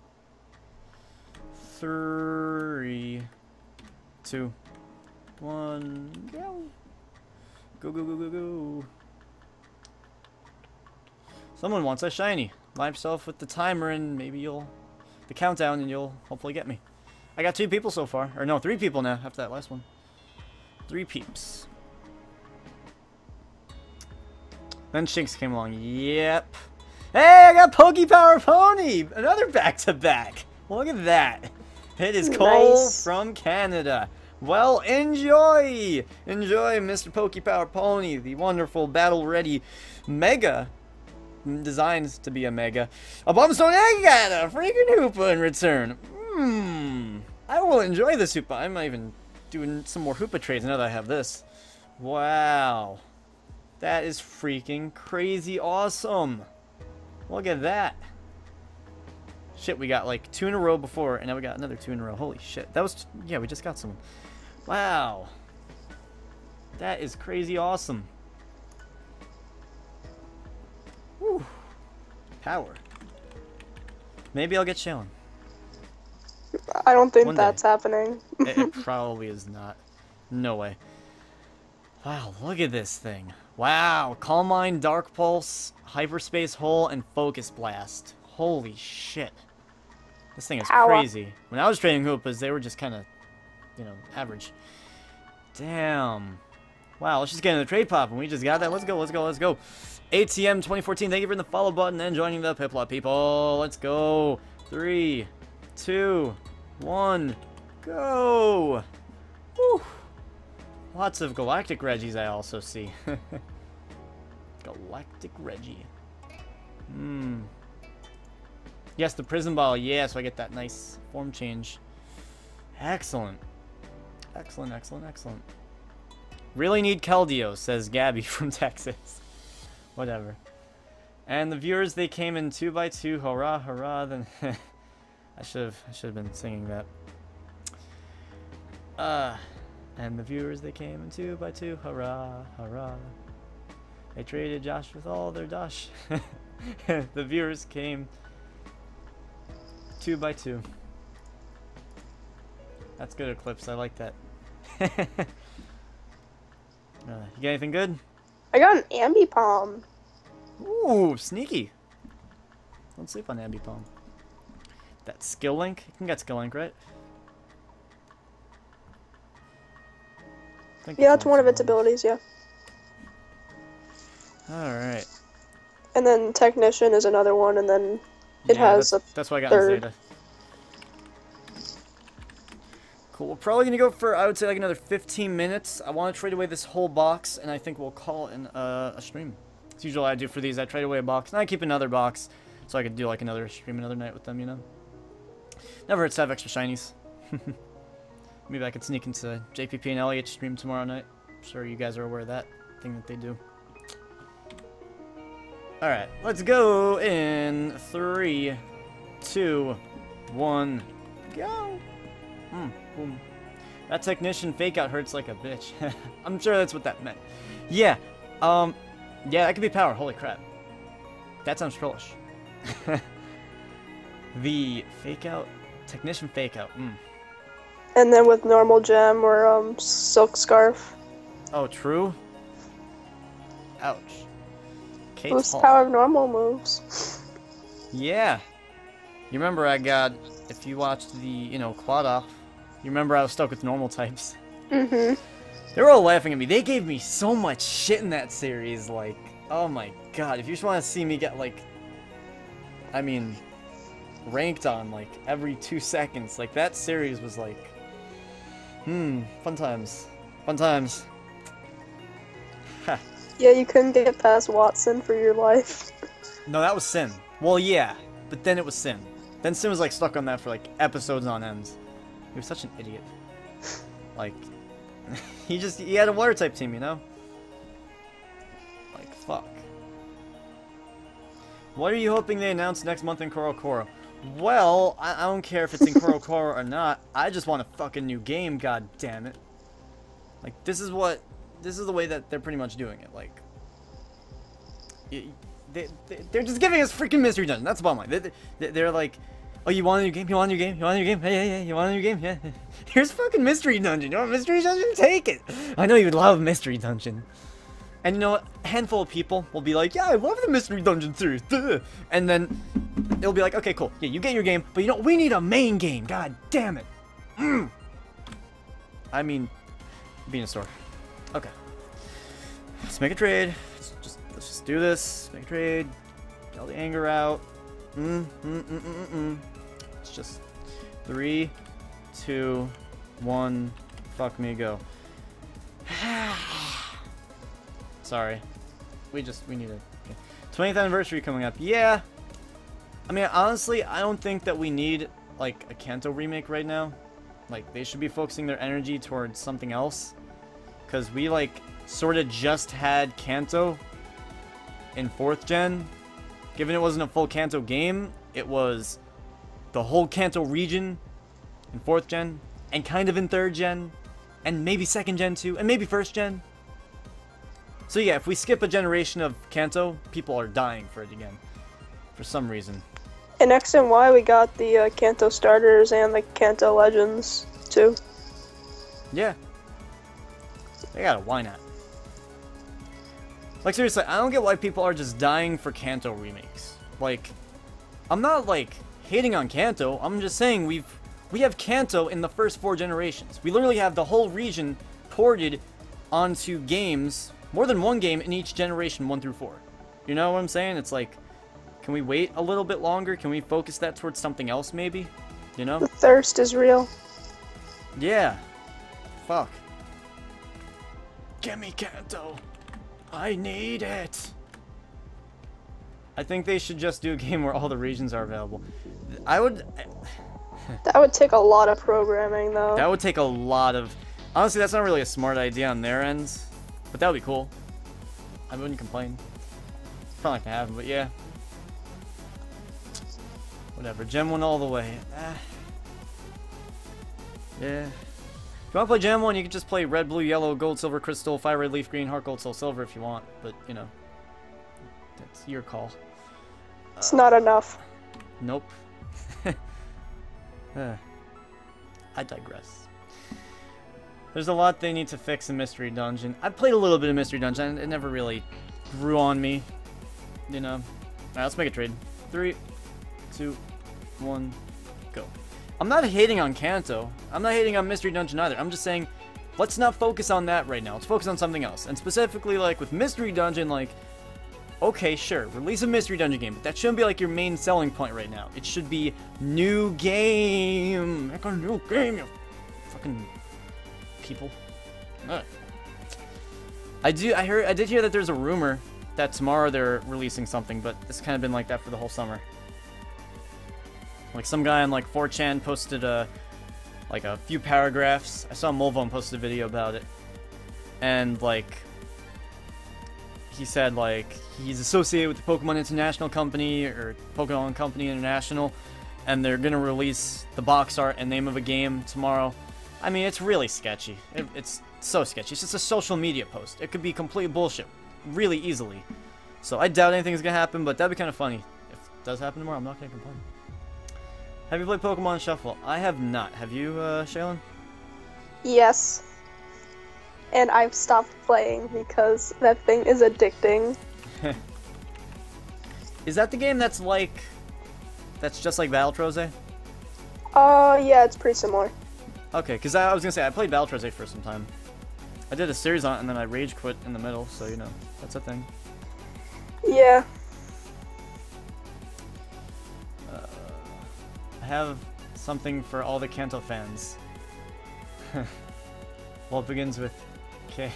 3, 2, 1, go. Go, go, go, go, go. Someone wants a shiny. Line yourself with the timer and maybe the countdown and you'll hopefully get me. I got 2 people so far. Or no, 3 people now after that last one. 3 peeps. Then Shinx came along. Yep. Hey, I got Pokepower Pony! Another back-to-back. Look at that. It is Cole Nice. from Canada. Well, enjoy! Enjoy, Mr. Pokepower Pony, the wonderful battle-ready Mega. Designed to be a Mega. A Bombstone Egg got a freaking Hoopa in return. I will enjoy this Hoopa. I might even do some more Hoopa trades now that I have this. Wow. That is freaking crazy awesome. Look at that. Shit, we got like 2 in a row before, and now we got another 2 in a row. Holy shit. That was... Yeah, we just got someone. Wow. That is crazy awesome. Whew. Power. Maybe I'll get Shallon. I don't think One that's day. happening. It probably is not. No way. Wow, look at this thing. Wow, Calm Mind, Dark Pulse, Hyperspace Hole, and Focus Blast. Holy shit. This thing is Power. crazy. When I was training Hoopas, they were just kind of, you know, average. Damn. Wow, let's just get into the trade pop, and we just got that. Let's go, let's go, let's go. ATM 2014, thank you for the follow button and joining the Piplup people. Let's go. 3, 2, 1, go. Whew. Lots of Galactic Reggies I also see. Galactic Reggie. Yes, the Prism Ball. Yeah, so I get that nice form change. Excellent. Excellent, excellent, excellent. Really need Keldeo, says Gabby from Texas. Whatever. And the viewers, they came in 2 by 2. Hurrah, hurrah. Then I should have been singing that. And the viewers, they came in 2 by 2. Hurrah, hurrah. They traded Josh with all their dosh. The viewers came 2 by 2. That's good, Eclipse. I like that. You got anything good? I got an Ambipom. Ooh, sneaky. Don't sleep on Ambipom. That skill link? You can get skill link, right? Yeah, that's one of its abilities, yeah. Alright. And then Technician is another one, and then it has that's why I got third. Zeta. Cool. We're probably going to go for, I would say, like another 15 minutes. I want to trade away this whole box, and I think we'll call it a stream. It's usually what I do for these. I trade away a box, and I keep another box, so I could do like another stream another night with them, you know? Never hurts to have extra shinies. Maybe I could sneak into JPP and Elliot's stream tomorrow night. I'm sure you guys are aware of that thing that they do. Alright, let's go in 3, 2, 1, go! Boom. That Technician fake out hurts like a bitch. I'm sure that's what that meant. Yeah, yeah, that could be power. Holy crap. That sounds trollish. The fake out, Technician fake out. And then with normal gem or silk scarf. Oh, true. Ouch. Kate's Boost Hall. power of normal moves. Yeah. You remember I got, if you watched the, you know, quad off, you remember I was stuck with normal types. Mm-hmm. They were all laughing at me. They gave me so much shit in that series, like, oh my god. If you just want to see me get, like, I mean, ranked on, like, every 2 seconds, like, that series was like, fun times. Fun times. Ha. Yeah, you couldn't get past Watson for your life. No, that was Sin. Well, yeah, but then it was Sin. Then Sin was, like, stuck on that for, like, episodes on end. He was such an idiot. Like, he had a water type team, you know? Like, fuck. What are you hoping they announce next month in Korokoro? Well, I don't care if it's in Korokoro or not. I just want a fucking new game, god damn it. Like, this is the way that they're pretty much doing it. Like, they're just giving us freaking Mystery Dungeon. That's the bottom line. They're like, oh, you want a new game? You want a new game? You want a new game? Hey, you want a new game? Yeah. Here's fucking Mystery Dungeon. You want Mystery Dungeon? Take it. I know you would love Mystery Dungeon. And you know what? A handful of people will be like, yeah, I love the Mystery Dungeon series. Duh. And then it'll be like, okay, cool. Yeah, you get your game, but you know, we need a main game. God damn it. I mean, be in a store. Okay. Let's make a trade. Let's just do this. Make a trade. Get all the anger out. It's just 3, 2, 1. Fuck me, go. Sorry. We need it. Okay. 20th anniversary coming up. Yeah. I mean, honestly, I don't think that we need, like, a Kanto remake right now. Like, they should be focusing their energy towards something else. Because we, like, sort of just had Kanto in 4th gen. Given it wasn't a full Kanto game, it was the whole Kanto region in 4th gen. And kind of in 3rd gen. And maybe 2nd gen too. And maybe 1st gen. So yeah, if we skip a generation of Kanto, people are dying for it again. For some reason. In X and Y, we got the Kanto starters and the Kanto legends, too. Yeah. They got it, why not? Like, seriously, I don't get why people are just dying for Kanto remakes. Like, I'm not, like, hating on Kanto. I'm just saying we have Kanto in the first 4 generations. We literally have the whole region ported onto games, more than one game in each generation, 1 through 4. You know what I'm saying? It's like, can we wait a little bit longer? Can we focus that towards something else, maybe? You know? The thirst is real. Yeah. Fuck. Give me Kanto. I need it. I think they should just do a game where all the regions are available. I would... That would take a lot of programming, though. That would take a lot of... Honestly, that's not really a smart idea on their end, but that would be cool. I wouldn't complain. It's probably not gonna happen, but yeah. Whatever. Gen 1 all the way. Yeah. If you want to play Gen 1, you can just play red, blue, yellow, gold, silver, crystal, fire red, leaf green, heart gold, soul silver if you want. But, you know, that's your call. It's not enough. Nope. I digress. There's a lot they need to fix in Mystery Dungeon. I played a little bit of Mystery Dungeon. It never really grew on me. You know. Alright, let's make a trade. 3, 2, 1, go. I'm not hating on Kanto. I'm not hating on Mystery Dungeon either. I'm just saying, let's not focus on that right now. Let's focus on something else. And specifically, like, with Mystery Dungeon, like, okay, sure, release a Mystery Dungeon game, but that shouldn't be, like, your main selling point right now. It should be, new game. Make a new game, you fucking people. Ugh. I did hear that there's a rumor that tomorrow they're releasing something, but it's kind of been like that for the whole summer. Like, some guy on, like, 4chan posted like a few paragraphs. I saw Mulvon posted a video about it. And, like, he said, like, he's associated with the Pokemon International Company, or Pokemon Company International, and they're gonna release the box art and name of a game tomorrow. I mean, it's really sketchy. It's so sketchy. It's just a social media post. It could be complete bullshit really easily. So I doubt anything is gonna happen, but that'd be kind of funny. If it does happen tomorrow, I'm not gonna complain. Have you played Pokemon Shuffle? I have not. Have you, Shaylin? Yes. And I've stopped playing because that thing is addicting. Is that the game that's like... that's just like Battletrose? Yeah, it's pretty similar. Okay, because I was gonna say, I played Battletrose for some time. I did a series on it, and then I rage quit in the middle, so, you know, that's a thing. Yeah. I have something for all the Kanto fans. Well, it begins with K.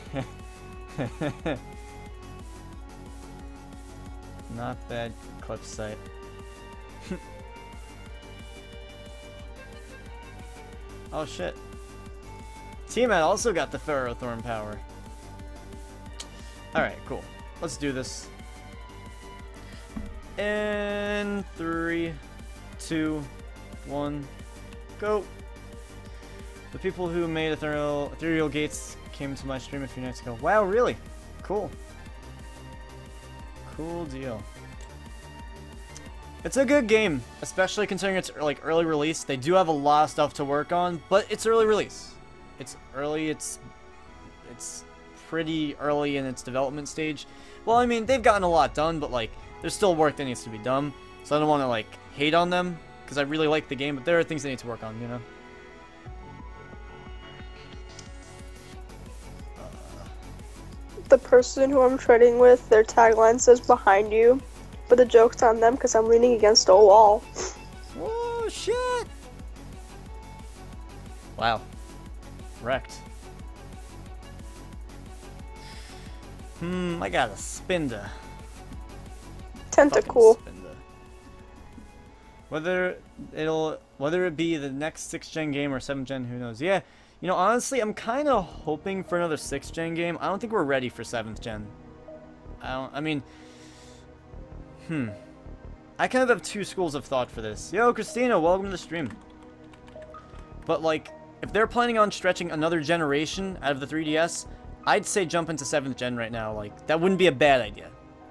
Not bad clip site. Oh shit. T-Man also got the Ferrothorn power. Alright, cool. Let's do this. In 3, 2, 1, go. The people who made Ethereal Gates came to my stream a few nights ago. Wow, really? Cool. Cool deal. It's a good game, especially considering it's like early release. They do have a lot of stuff to work on, but it's early release. It's early, it's pretty early in its development stage. Well, I mean, they've gotten a lot done, but like, there's still work that needs to be done. So I don't want to like hate on them, because I really like the game, but there are things they need to work on, you know? The person who I'm trading with, their tagline says behind you, but the joke's on them because I'm leaning against a wall. Oh, shit! Wow. Wrecked. I got a Spinda. Tentacool. Whether it be the next 6th gen game or 7th gen, who knows? Yeah, you know, honestly, I'm kind of hoping for another 6th gen game. I don't think we're ready for 7th gen. I mean, I kind of have two schools of thought for this. Yo, Christina, welcome to the stream. But like, if they're planning on stretching another generation out of the 3DS, I'd say jump into 7th gen right now. Like, that wouldn't be a bad idea.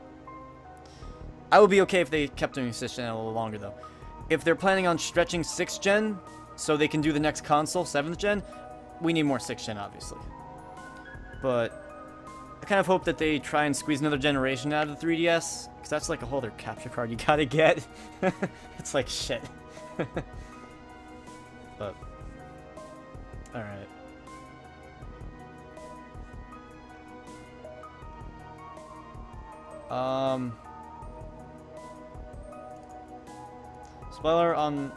I would be okay if they kept doing 6th gen a little longer, though. If they're planning on stretching 6th gen so they can do the next console, 7th gen, we need more 6th gen, obviously. But I kind of hope that they try and squeeze another generation out of the 3DS, because that's like a whole other capture card you gotta get. It's like shit. But, alright. Spoiler on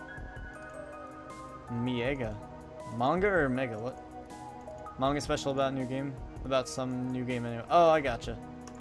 Miega. Manga or Mega? What? Manga special about new game? About some new game anyway. Oh, I gotcha.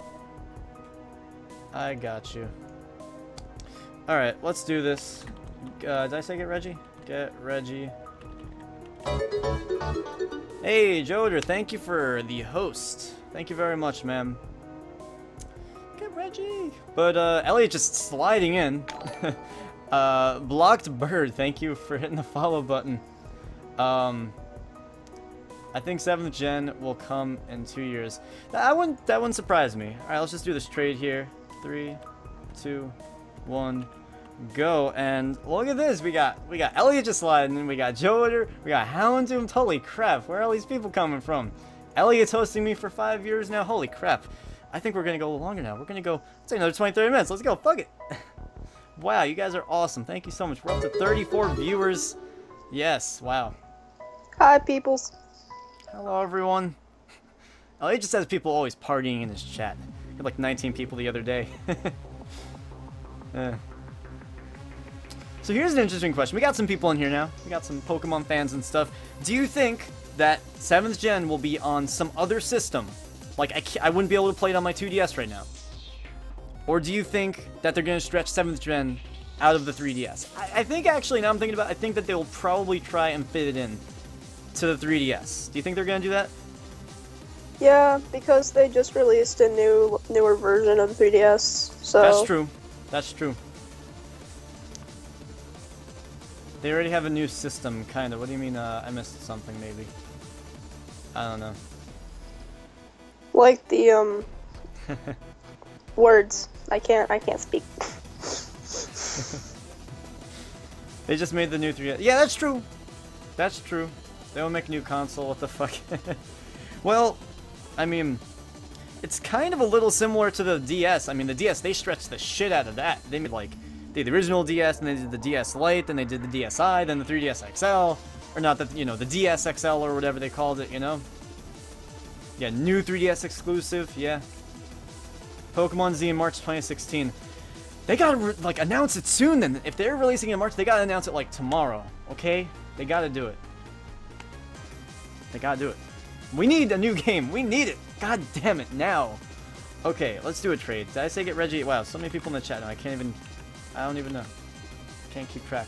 I got you. Alright, let's do this. Did I say get Reggie? Get Reggie. Hey, Joder, thank you for the host. Thank you very much, ma'am. Get Reggie. But, Elliot just sliding in. Blocked Bird, thank you for hitting the follow button. I think 7th gen will come in 2 years. That wouldn't surprise me. Alright, let's just do this trade here. 3, 2, 1, go. And look at this. We got Elliot just sliding, and we got Joder, we got Houndoom. Holy crap, where are all these people coming from? Elliot's hosting me for 5 years now. Holy crap. I think we're gonna go longer now. We're gonna go, let's say another 20-30 minutes. Let's go. Fuck it. Wow, you guys are awesome. Thank you so much. We're up to 34 viewers. Yes, wow. Hi, peoples. Hello, everyone. Elliot just has people always partying in his chat. He had like 19 people the other day. So here's an interesting question. We got some people in here now. We got some Pokemon fans and stuff. Do you think that 7th gen will be on some other system? Like, I wouldn't be able to play it on my 2DS right now. Or do you think that they're going to stretch 7th gen out of the 3DS? I think, actually, now I'm thinking about it, I think that they will probably try and fit it in to the 3DS. Do you think they're going to do that? Yeah, because they just released a newer version of the 3DS, so... That's true. That's true. They already have a new system, kind of. What do you mean, I missed something, maybe? I don't know. Like the, words. I can't speak. They just made the new 3DS. Yeah, that's true. That's true. They will make a new console. What the fuck? Well, I mean, it's kind of a little similar to the DS. I mean, the DS, they stretched the shit out of that. They made, like, the original DS, and they did the DS Lite, then they did the DSi, then the 3DS XL. Or not the, you know, the DS XL or whatever they called it, you know? Yeah, new 3DS exclusive, yeah. Pokemon Z in March 2016. They gotta, like, announce it soon then. If they're releasing it in March, they gotta announce it, like, tomorrow, okay? They gotta do it. They gotta do it. We need a new game. We need it. God damn it, now. Okay, let's do a trade. Did I say get Reggie? Wow, so many people in the chat now. I don't even know. Can't keep track.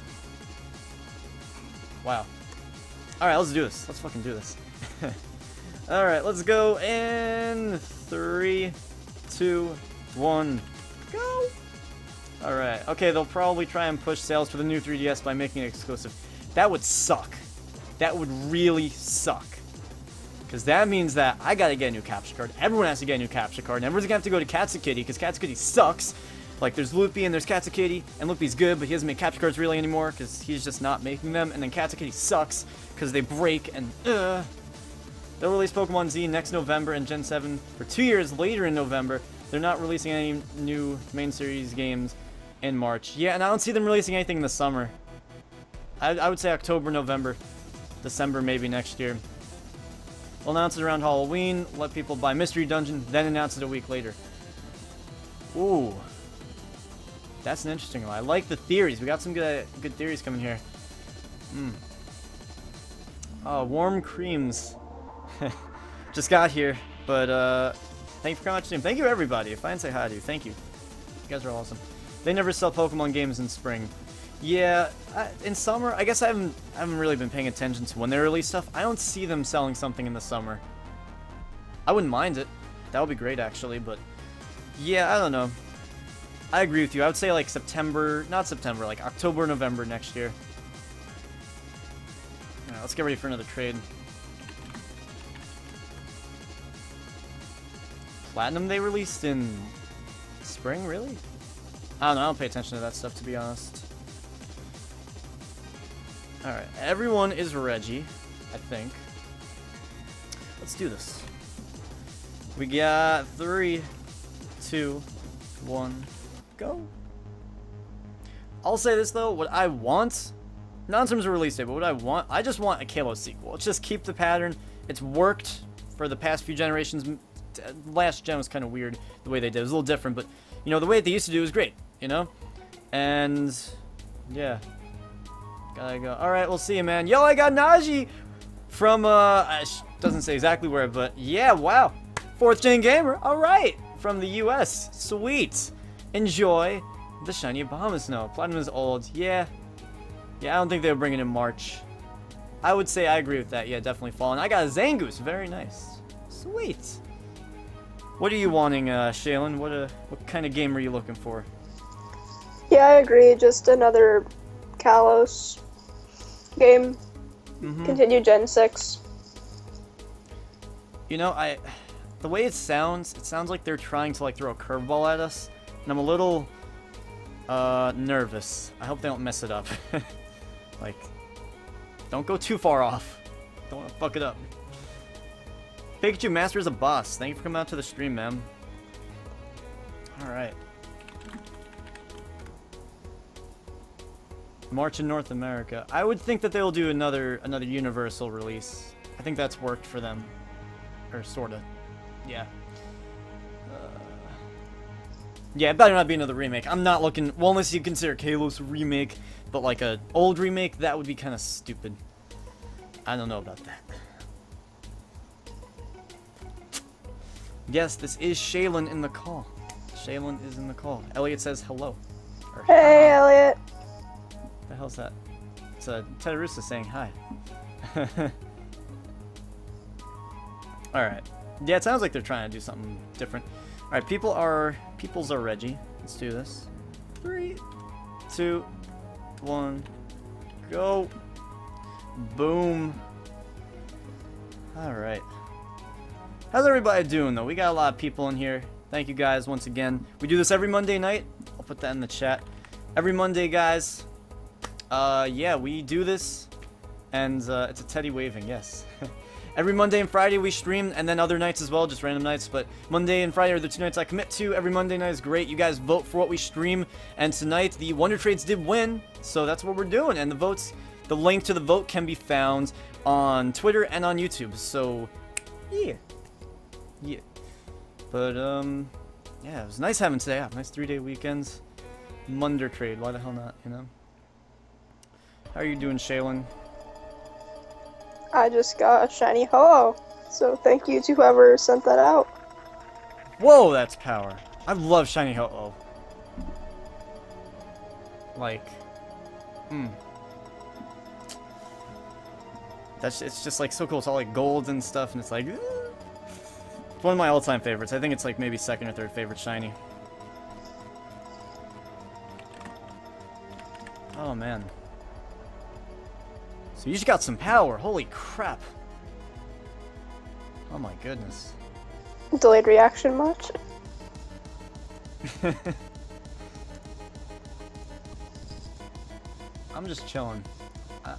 Wow. Alright, let's do this. Let's fucking do this. Alright, let's go in 3, 2, 1, go! Alright, okay, they'll probably try and push sales for the new 3DS by making it exclusive. That would suck. That would really suck. Because that means that I gotta get a new capture card, everyone has to get a new capture card, and everyone's gonna have to go to Katsukitty, because Katsukitty sucks. Like, there's Loopy and there's Katsukitty, and Loopy's good, but he doesn't make capture cards really anymore, because he's just not making them, and then Katsukitty sucks, because they break, and They'll release Pokemon Z next November and Gen 7 for 2 years later in November. They're not releasing any new main series games in March. Yeah, and I don't see them releasing anything in the summer. I would say October, November, December maybe next year. We'll announce it around Halloween, let people buy Mystery Dungeon, then announce it a week later. Ooh. That's an interesting one. I like the theories. We got some good theories coming here. Oh, warm creams. Just got here, but thank you for coming on stream. Thank you everybody. If I didn't say hi to you, thank you. You guys are awesome. They never sell Pokemon games in spring. Yeah, in summer, I guess I haven't really been paying attention to when they release stuff. I don't see them selling something in the summer. I wouldn't mind it. That would be great actually, but yeah, I don't know. I agree with you. I would say like September, not September, like October, November next year. Alright, let's get ready for another trade. Platinum they released in spring, really? I don't know, I don't pay attention to that stuff, to be honest. Alright, everyone is Reggie, I think. Let's do this. We got 3, 2, 1, go. I'll say this though, what I want, not in terms of release date, but what I want, I just want a Kalos sequel. Let's just keep the pattern. It's worked for the past few generations. Last gen was kind of weird the way they did. It was a little different, but you know, the way they used to do was great, you know? And yeah. Gotta go. Alright, we'll see you, man. Yo, I got Najee from, doesn't say exactly where, but yeah, wow. 4th gen gamer. Alright. From the US. Sweet. Enjoy the shiny ABOMASNOW. Platinum is old. Yeah. Yeah, I don't think they'll bring it in March. I would say I agree with that. Yeah, definitely Fallen. I got a Zangoose. Very nice. Sweet. What are you wanting, Shaylin? What kind of game are you looking for? Yeah, I agree. Just another Kalos game. Continue Gen 6. You know, the way it sounds like they're trying to like throw a curveball at us, and I'm a little nervous. I hope they don't mess it up. Like, don't go too far off. Don't want to fuck it up. Pikachu Master is a boss. Thank you for coming out to the stream, man. Alright. March in North America. I would think that they'll do another universal release. I think that's worked for them. Or sorta. Yeah. Yeah, it better not be another remake. I'm not looking... Well, unless you consider Kalos a remake, but like a old remake, that would be kind of stupid. I don't know about that. Yes, this is Shaylin in the call. Shaylin is in the call. Elliot says hello. Or, Hey, hi. Elliot. What the hell's that? It's Teddarusa saying hi. Alright. Yeah, it sounds like they're trying to do something different. Alright, peoples are Reggie. Let's do this. 3, 2, 1, go. Boom. Alright. How's everybody doing, though? We got a lot of people in here. Thank you guys once again. We do this every Monday night. I'll put that in the chat. Every Monday, guys. Yeah, we do this. And, it's a Teddy waving, yes. Every Monday and Friday we stream, and then other nights as well, just random nights. But Monday and Friday are the 2 nights I commit to. Every Monday night is great. You guys vote for what we stream. And tonight, the Wonder Trades did win. So that's what we're doing. And the link to the vote can be found on Twitter and on YouTube. So, yeah. Yeah. But, yeah, it was nice having today off. Nice 3-day weekends. Wonder Trade. Why the hell not, you know? How are you doing, Shaylin? I just got a shiny Ho-Oh, so thank you to whoever sent that out. Whoa, that's power. I love shiny Ho-Oh. Like, it's just like so cool. It's all like gold and stuff, and it's like, it's one of my all-time favorites. I think it's like maybe second or third favorite shiny. Oh man. So you just got some power. Holy crap. Oh my goodness. Delayed reaction much? I'm just chilling. I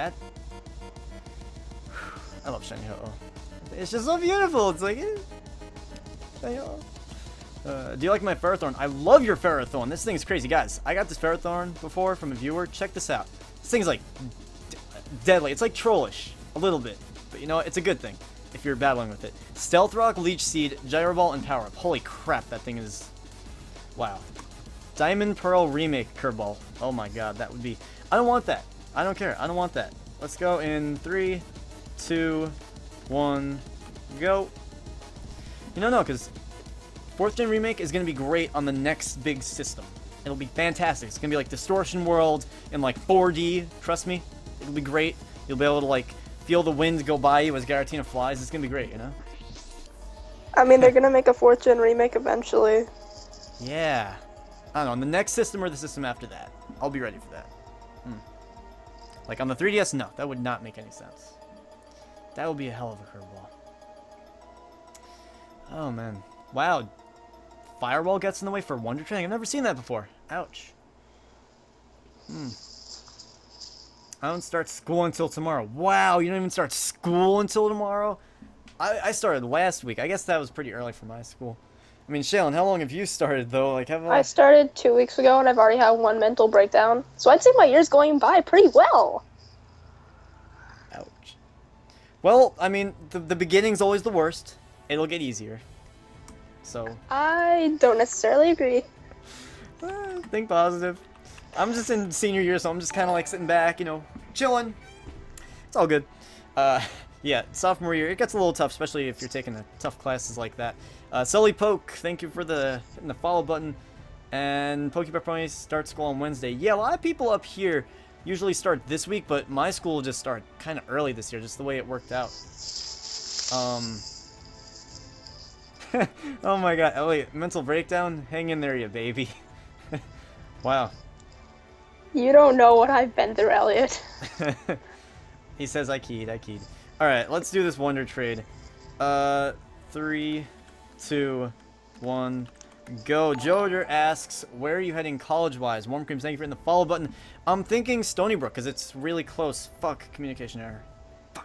love shiny Ho-Oh. It's just so beautiful. It's like, shiny Ho-Oh. Do you like my Ferrothorn? I love your Ferrothorn. This thing is crazy. Guys, I got this Ferrothorn before from a viewer. Check this out. This thing's like deadly. It's like trollish. A little bit. But you know what? It's a good thing if you're battling with it. Stealth Rock, Leech Seed, Gyro Ball, and Power Up. Holy crap, that thing is... Wow. Diamond Pearl Remake Curveball. Oh my god, that would be... I don't want that. I don't care. I don't want that. Let's go in 3, 2, 1, go. You know, no, because 4th Gen Remake is going to be great on the next big system. It'll be fantastic. It's going to be like Distortion World in like 4D. Trust me. It'll be great. You'll be able to like feel the wind go by you as Giratina flies. It's going to be great, you know? I mean, they're gonna make a 4th Gen remake eventually. Yeah. I don't know, on the next system or the system after that. I'll be ready for that. Like on the 3DS, no. That would not make any sense. That would be a hell of a curveball. Oh, man. Wow. Firewall gets in the way for Wonder Training? I've never seen that before. Ouch. I don't start school until tomorrow. Wow, you don't even start school until tomorrow? I started last week. I guess that was pretty early for my school. I mean, Shaylin, how long have you started, though? Like, I started 2 weeks ago, and I've already had 1 mental breakdown. So I'd say my year's going by pretty well. Ouch. Well, I mean, the beginning's always the worst. It'll get easier. So... I don't necessarily agree. Think positive. I'm just in senior year, so I'm just kind of like sitting back, you know, chilling. It's all good. Yeah, sophomore year, it gets a little tough, especially if you're taking the tough classes like that. Sully Poke, thank you for hitting the follow button. And Pokepepperoni starts school on Wednesday. Yeah, a lot of people up here usually start this week, but my school will just start kind of early this year, just the way it worked out. Oh my god, Elliot, mental breakdown? Hang in there, you baby. Wow. You don't know what I've been through, Elliot. He says I keyed. Alright, let's do this wonder trade. 3, 2, 1, go. Joder asks, where are you heading college-wise? Warm Creams, thank you for hitting the follow button. I'm thinking Stony Brook, because it's really close. Fuck, communication error. Fuck.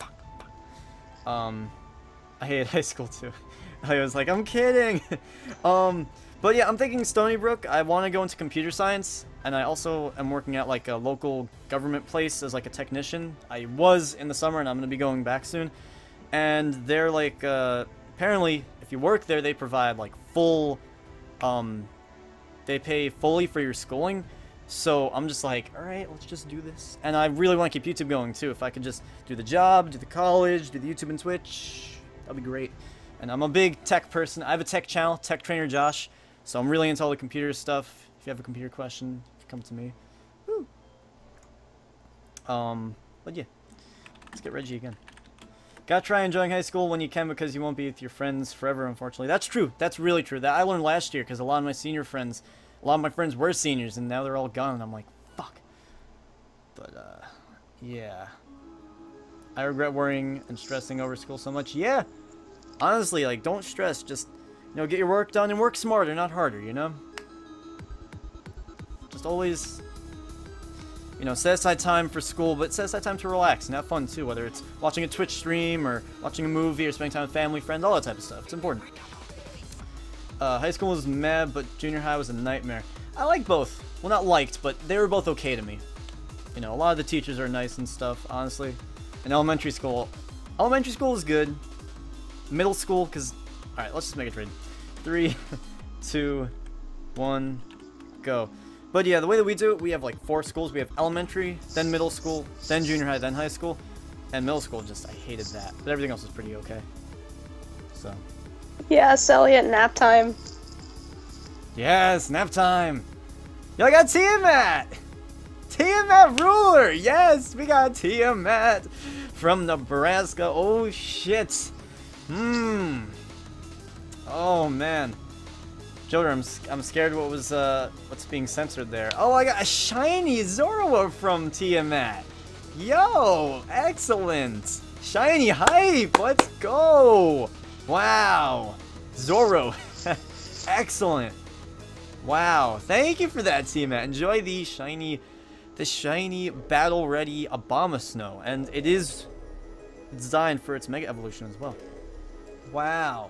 I hated high school too. I was like, I'm kidding. But yeah, I'm thinking Stony Brook. I want to go into computer science, and I also am working at like a local government place as like a technician. I was in the summer, and I'm gonna be going back soon. And they're like, apparently, if you work there, they provide like full, they pay fully for your schooling. So I'm just like, all right, let's just do this. And I really want to keep YouTube going too. If I could just do the job, do the college, do the YouTube and Twitch, that'd be great. And I'm a big tech person. I have a tech channel, Tech Trainer Josh. So I'm really into all the computer stuff. If you have a computer question, come to me. Woo. But yeah, let's get Reggie again. Gotta try enjoying high school when you can, because you won't be with your friends forever, unfortunately. That's true. That's really true. That I learned last year, because a lot of my senior friends, a lot of my friends were seniors, and now they're all gone, and I'm like, fuck. But, yeah. I regret worrying and stressing over school so much. Yeah. Honestly, like, don't stress. Just, you know, get your work done and work smarter, not harder, you know? Just always, you know, set aside time for school, but set aside time to relax and have fun, too. Whether it's watching a Twitch stream or watching a movie or spending time with family, friends, all that type of stuff. It's important. High school was meh, but junior high was a nightmare. I like both. Well, not liked, but they were both okay to me. You know, a lot of the teachers are nice and stuff, honestly. And elementary school is good. Middle school, because... Alright, let's just make a trade. 3, 2, 1, go. But yeah, the way that we do it, we have like 4 schools. We have elementary, then middle school, then junior high, then high school. And middle school, just, I hated that. But everything else was pretty okay. So... Yes, Elliot, nap time. Yes, nap time. Y'all got Tiamat! Tiamat Ruler! Yes, we got Tiamat from Nebraska. Oh, shit. Oh, man. Joder, I'm scared what's being censored there. Oh, I got a shiny Zoroa from Tiamat. Yo, excellent. Shiny hype, let's go. Wow. Zoro. Excellent. Wow. Thank you for that, Tiamat. Enjoy the shiny battle-ready ABOMASNOW. And it is designed for its Mega Evolution as well. Wow.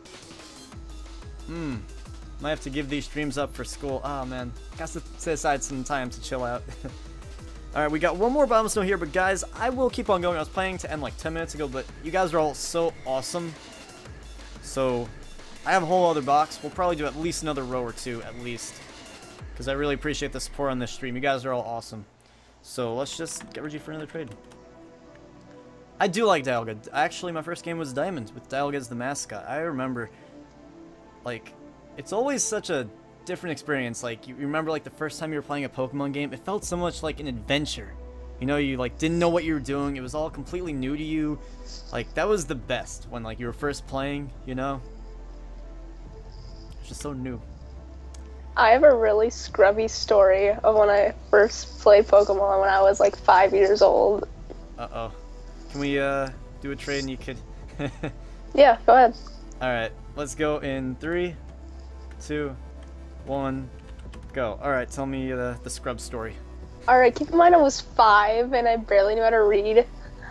Might have to give these streams up for school. Oh, man. Got to set aside some time to chill out. Alright, we got one more ABOMASNOW here, but guys, I will keep on going. I was planning to end like 10 minutes ago, but you guys are all so awesome. So, I have a whole other box. We'll probably do at least another row or two, at least. Because I really appreciate the support on this stream. You guys are all awesome. So, let's just get ready for another trade. I do like Dialga. Actually, my first game was Diamond, with Dialga as the mascot. I remember, like, it's always such a different experience. Like, you remember, like, the first time you were playing a Pokemon game? It felt so much like an adventure. You know, you, like, didn't know what you were doing. It was all completely new to you. Like, that was the best when, like, you were first playing, you know? It was just so new. I have a really scrubby story of when I first played Pokemon when I was, like, 5 years old. Uh-oh. Can we, do a trade and you could... Yeah, go ahead. Alright, let's go in 3, 2, 1, go. Alright, tell me the scrub story. Alright, keep in mind I was 5 and I barely knew how to read.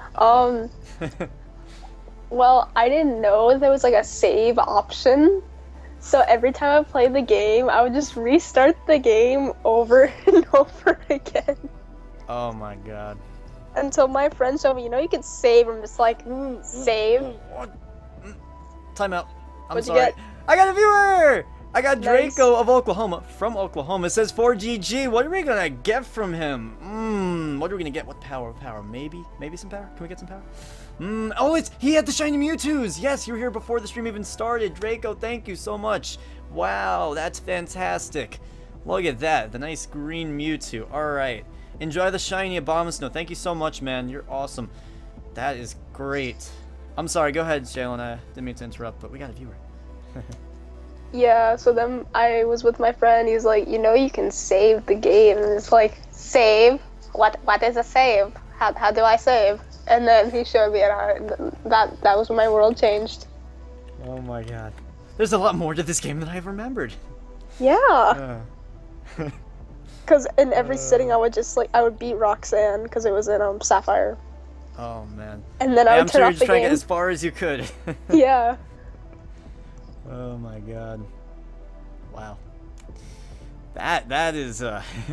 Well, I didn't know there was like a save option. So every time I played the game, I would just restart the game over and over again. Oh my god. Until my friend showed me, you know, you can save. I'm just like, save. Time out. I'm What'd you sorry. get? I got a viewer! I got Nice. Draco of Oklahoma, from Oklahoma. It says 4GG. What are we gonna get from him? What are we gonna get? What power? Power? Maybe some power? Can we get some power? Oh, he had the shiny Mewtwo's. Yes, you were here before the stream even started. Draco, thank you so much. Wow, that's fantastic. Look at that, the nice green Mewtwo. All right. Enjoy the shiny ABOMASNOW. Thank you so much, man. You're awesome. That is great. I'm sorry. Go ahead, Shaylin. I didn't mean to interrupt, but we got a viewer. Yeah, so then I was with my friend. He's like, you know, you can save the game. And it's like, Save? What is a save? How do I save? and then he showed me, and that was when my world changed. Oh my god. There's a lot more to this game than I've remembered. Yeah. Because in every sitting, I would just I would beat Roxanne because it was in Sapphire. Oh man. And then I would turn I'm sure you're off just the trying to game. get as far as you could. Yeah. Oh my god. Wow. That is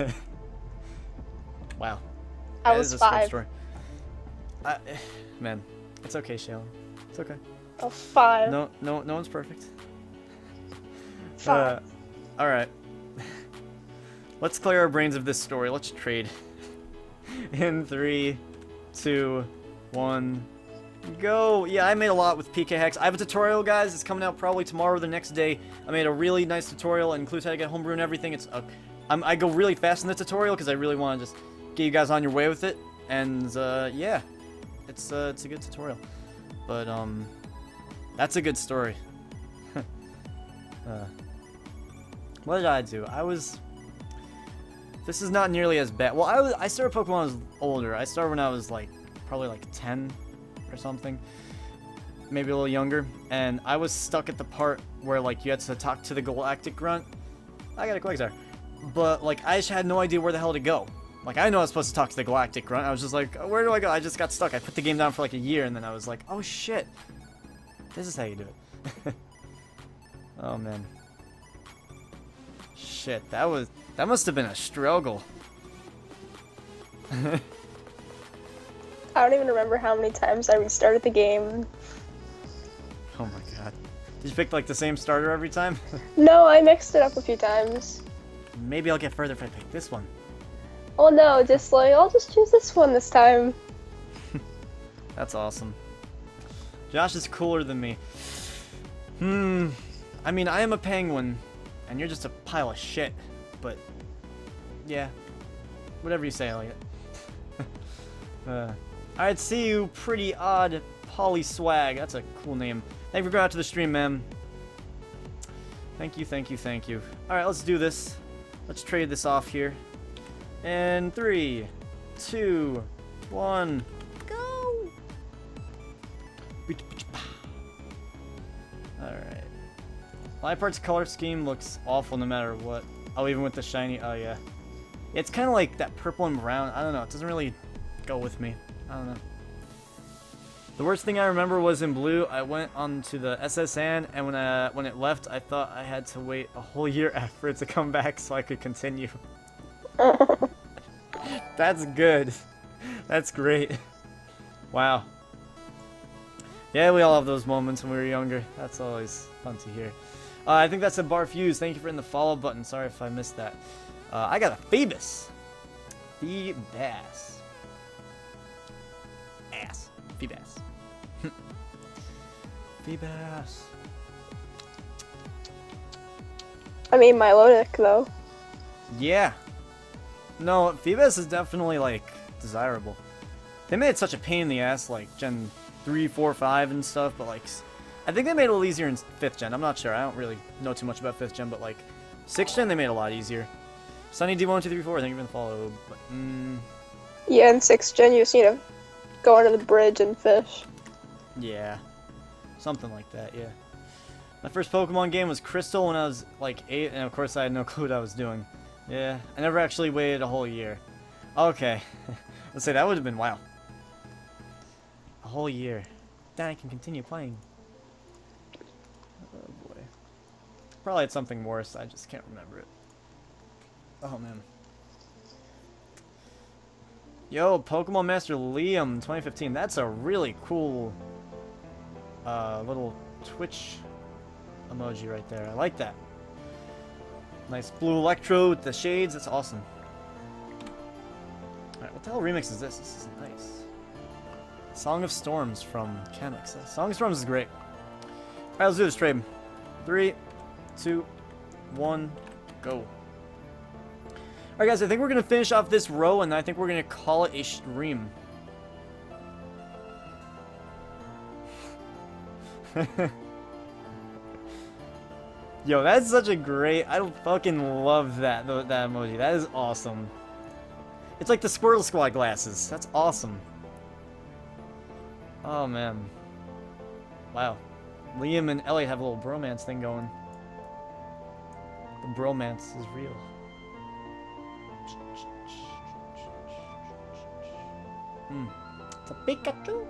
wow. I That was is a scrub 5. story. Man, it's okay, Shaylin. It's okay. Oh, 5. No one's perfect. 5. All right. Let's clear our brains of this story. Let's trade. In 3, 2, 1, go! Yeah, I made a lot with PK Hex. I have a tutorial, guys. It's coming out probably tomorrow or the next day. I made a really nice tutorial. It includes how to get homebrew and everything. It's I go really fast in the tutorial because I really want to just get you guys on your way with it. And yeah, it's a good tutorial. But that's a good story. What did I do? This is not nearly as bad. Well, I started Pokemon when I was older. I started when I was probably 10 or something. Maybe a little younger. And I was stuck at the part where you had to talk to the Galactic Grunt. I got a Quagsire. But I just had no idea where the hell to go. I know I was supposed to talk to the Galactic Grunt. I was just like, where do I go? I just got stuck. I put the game down for a year and then I was like, oh shit. This is how you do it. Oh man. Shit, that must have been a struggle. I don't even remember how many times I restarted the game. Oh my god. Did you pick the same starter every time? No, I mixed it up a few times. Maybe I'll get further if I pick this one. Oh no, just I'll just choose this one this time. That's awesome. Josh is cooler than me. I mean, I am a penguin, and you're just a pile of shit. But, yeah. Whatever you say, Elliot. Alright, see you, Pretty Odd Polly Swag. That's a cool name. Thank you for going out to the stream, man. Thank you, thank you, thank you. Alright, let's do this. Let's trade this off here. And 3, 2, 1, go! Alright. Lipart's color scheme looks awful no matter what. Oh, even with the shiny. Oh, yeah. It's kind of like that purple and brown. I don't know. It doesn't really go with me. I don't know. The worst thing I remember was in blue. I went onto the SSN, and when it left, I thought I had to wait a whole year for it to come back so I could continue. That's good. That's great. Wow. Yeah, we all have those moments when we were younger. That's always fun to hear. I think that's a Barfuse. Thank you for hitting the follow button. Sorry if I missed that. I got a Phoebus. Feebas. Ass. Feebas. Feebas. I mean, Milotic, though. Yeah. No, Phoebus is definitely, desirable. They made it such a pain in the ass, Gen 3, 4, 5 and stuff, but, I think they made it a little easier in 5th Gen. I'm not sure. I don't really know too much about 5th Gen, but, 6th Gen, they made it a lot easier. Sunny D1234, thank you for the follow, but, Yeah, in 6th Gen, you just need to go under the bridge and fish. yeah. Something like that, yeah. My first Pokemon game was Crystal when I was, 8, and of course I had no clue what I was doing. Yeah, I never actually waited a whole year. Okay. Let's say that would have been, wow. A whole year. Then I can continue playing. Oh boy. Probably had something worse, I just can't remember it. Oh man. Yo, Pokemon Master Liam 2015. That's a really cool little Twitch emoji right there. I like that. Nice blue Electro with the shades. That's awesome. Alright, what the hell remix is this? This is nice. Song of Storms from Chemix. Song of Storms is great. Alright, let's do this trade. 3, 2, 1, go. Alright, guys, I think we're going to finish off this row, and I think we're going to call it a stream. Yo, that's such a great... I fucking love that emoji. That is awesome. It's like the Squirtle Squad glasses. That's awesome. Oh, man. Wow. Liam and Elliot have a little bromance thing going. The bromance is real. It's a Pikachu.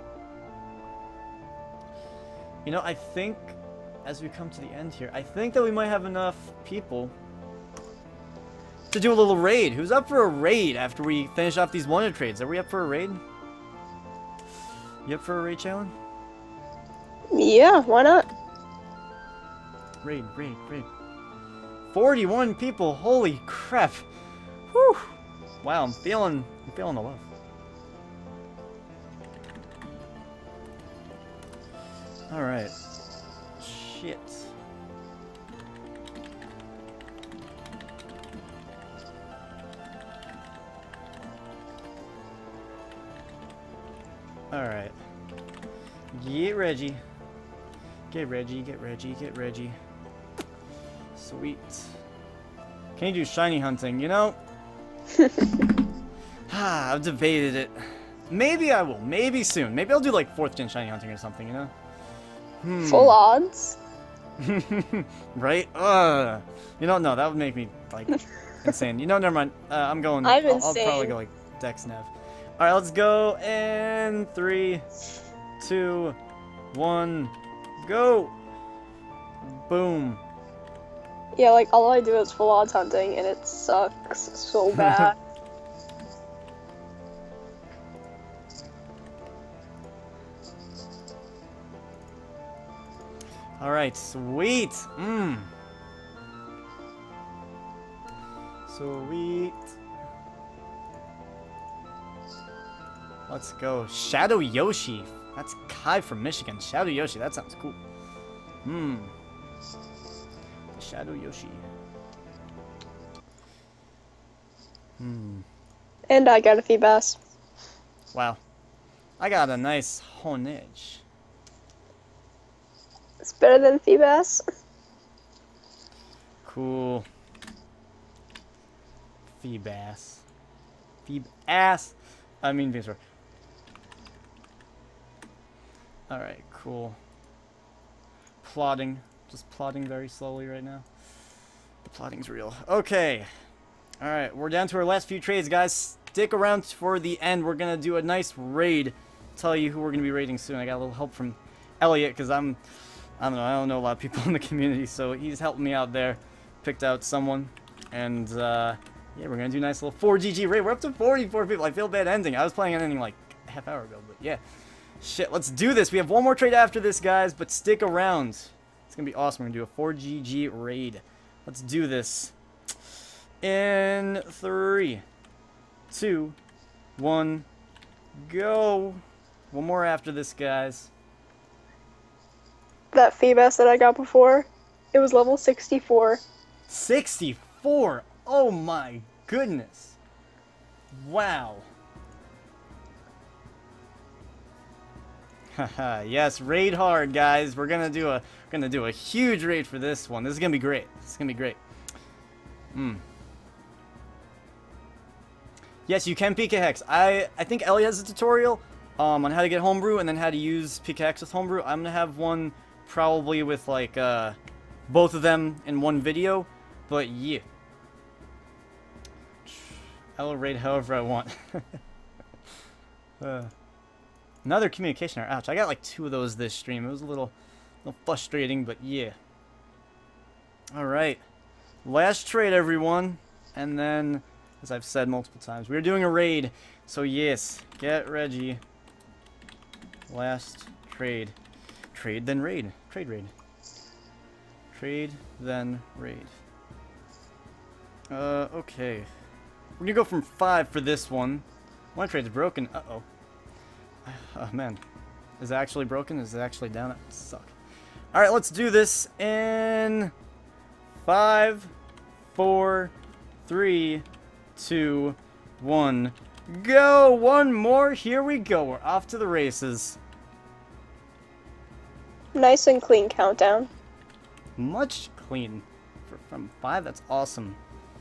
You know, I think, as we come to the end here, I think that we might have enough people to do a little raid. Who's up for a raid after we finish off these wonder trades? Are we up for a raid? You up for a raid, Challen? Yeah, why not? Raid. 41 people, holy crap. Whew. Wow, I'm feeling the love. Alright. Shit. Alright. Get Reggie. Get Reggie. Sweet. Can you do shiny hunting? You know? I've debated it. Maybe I will. Maybe soon. Maybe I'll do like 4th gen shiny hunting or something, you know? Full odds? Right? You know, no, that would make me, like, insane. You know, never mind. I'm going... I'm I'll insane. probably go, like, Dex Nav. Alright, let's go. And 3, 2, 1, go! Boom. Yeah, like, all I do is full odds hunting, and it sucks so bad. Alright, sweet. Sweet. Let's go. Shadow Yoshi. That's Kai from Michigan. Shadow Yoshi, that sounds cool. Shadow Yoshi. And I got a Feebas. Wow. I got a nice Honedge. It's better than Feebas. Cool. Feebass. Feebass. I mean, Venusaur. Alright, cool. Plotting. Just plotting very slowly right now. The plotting's real. Okay. Alright, we're down to our last few trades, guys. Stick around for the end. We're gonna do a nice raid. Tell you who we're gonna be raiding soon. I got a little help from Elliot, because I don't know a lot of people in the community, so he's helping me out there. Picked out someone, and yeah, we're gonna do a nice little 4GG raid. We're up to 44 people. I feel bad ending. I was playing an ending like a half hour ago, but yeah. Shit, let's do this. We have one more trade after this, guys, but stick around. It's gonna be awesome. We're gonna do a 4GG raid. Let's do this. In 3, 2, 1, go. One more after this, guys. That Feebas that I got before, it was level 64. 64? Oh my goodness. Wow. Haha, yes, raid hard, guys. We're gonna do a huge raid for this one. This is gonna be great. This is gonna be great. Yes, you can PK Hex. I think Ellie has a tutorial on how to get homebrew and then how to use PK Hex with homebrew. I'm gonna have one probably with like both of them in one video, but yeah. I'll raid however I want. Another communication error. Ouch, I got like 2 of those this stream. It was a little frustrating, but yeah. Alright. Last trade, everyone. And then, as I've said multiple times, we're doing a raid. So yes, get Reggie. Last trade. Trade, then raid. Trade, raid. Trade, then raid. Okay. We're gonna go from 5 for this one. One trade's broken. Uh-oh. Oh, man. Is it actually broken? Is it actually down? It suck. Alright, let's do this in 5, 4, 3, 2, 1, go! One more, here we go. We're off to the races. Nice and clean countdown. Much clean. From 5, that's awesome.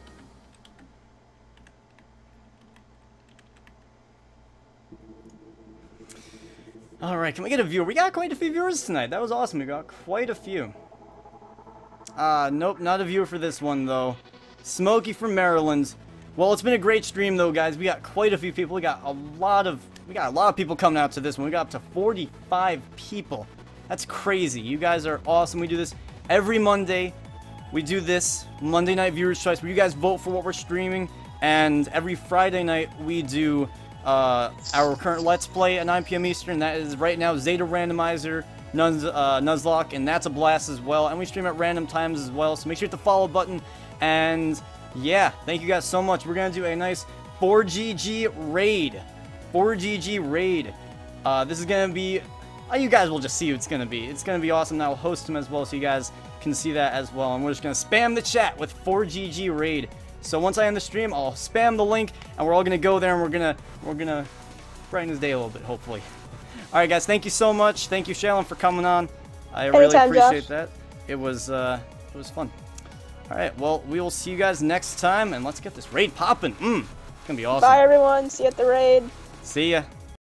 Alright, can we get a viewer? We got quite a few viewers tonight. That was awesome. We got quite a few. Nope, not a viewer for this one, though. Smokey from Maryland. Well, it's been a great stream, though, guys. We got quite a few people. We got a lot of people coming out to this one. We got up to 45 people. That's crazy. You guys are awesome. We do this every Monday. We do this Monday Night Viewers' Choice, where you guys vote for what we're streaming. And every Friday night, we do our current Let's Play at 9 p.m. Eastern. That is right now Zeta Randomizer, Nuzlocke, and that's a blast as well. And we stream at random times as well, so make sure you hit the follow button. And yeah, thank you guys so much. We're going to do a nice 4GG raid. 4GG raid. This is going to be... you guys will just see what it's going to be. It's going to be awesome. I'll host them as well, so you guys can see that as well. And we're just going to spam the chat with 4GG raid. So once I end the stream, I'll spam the link, and we're all going to go there, and we're gonna brighten his day a little bit, hopefully. Alright, guys, thank you so much. Thank you, Shallon, for coming on. I really appreciate that. It was fun. Alright, well, we will see you guys next time, and let's get this raid popping. It's going to be awesome. Bye, everyone. See you at the raid. See ya.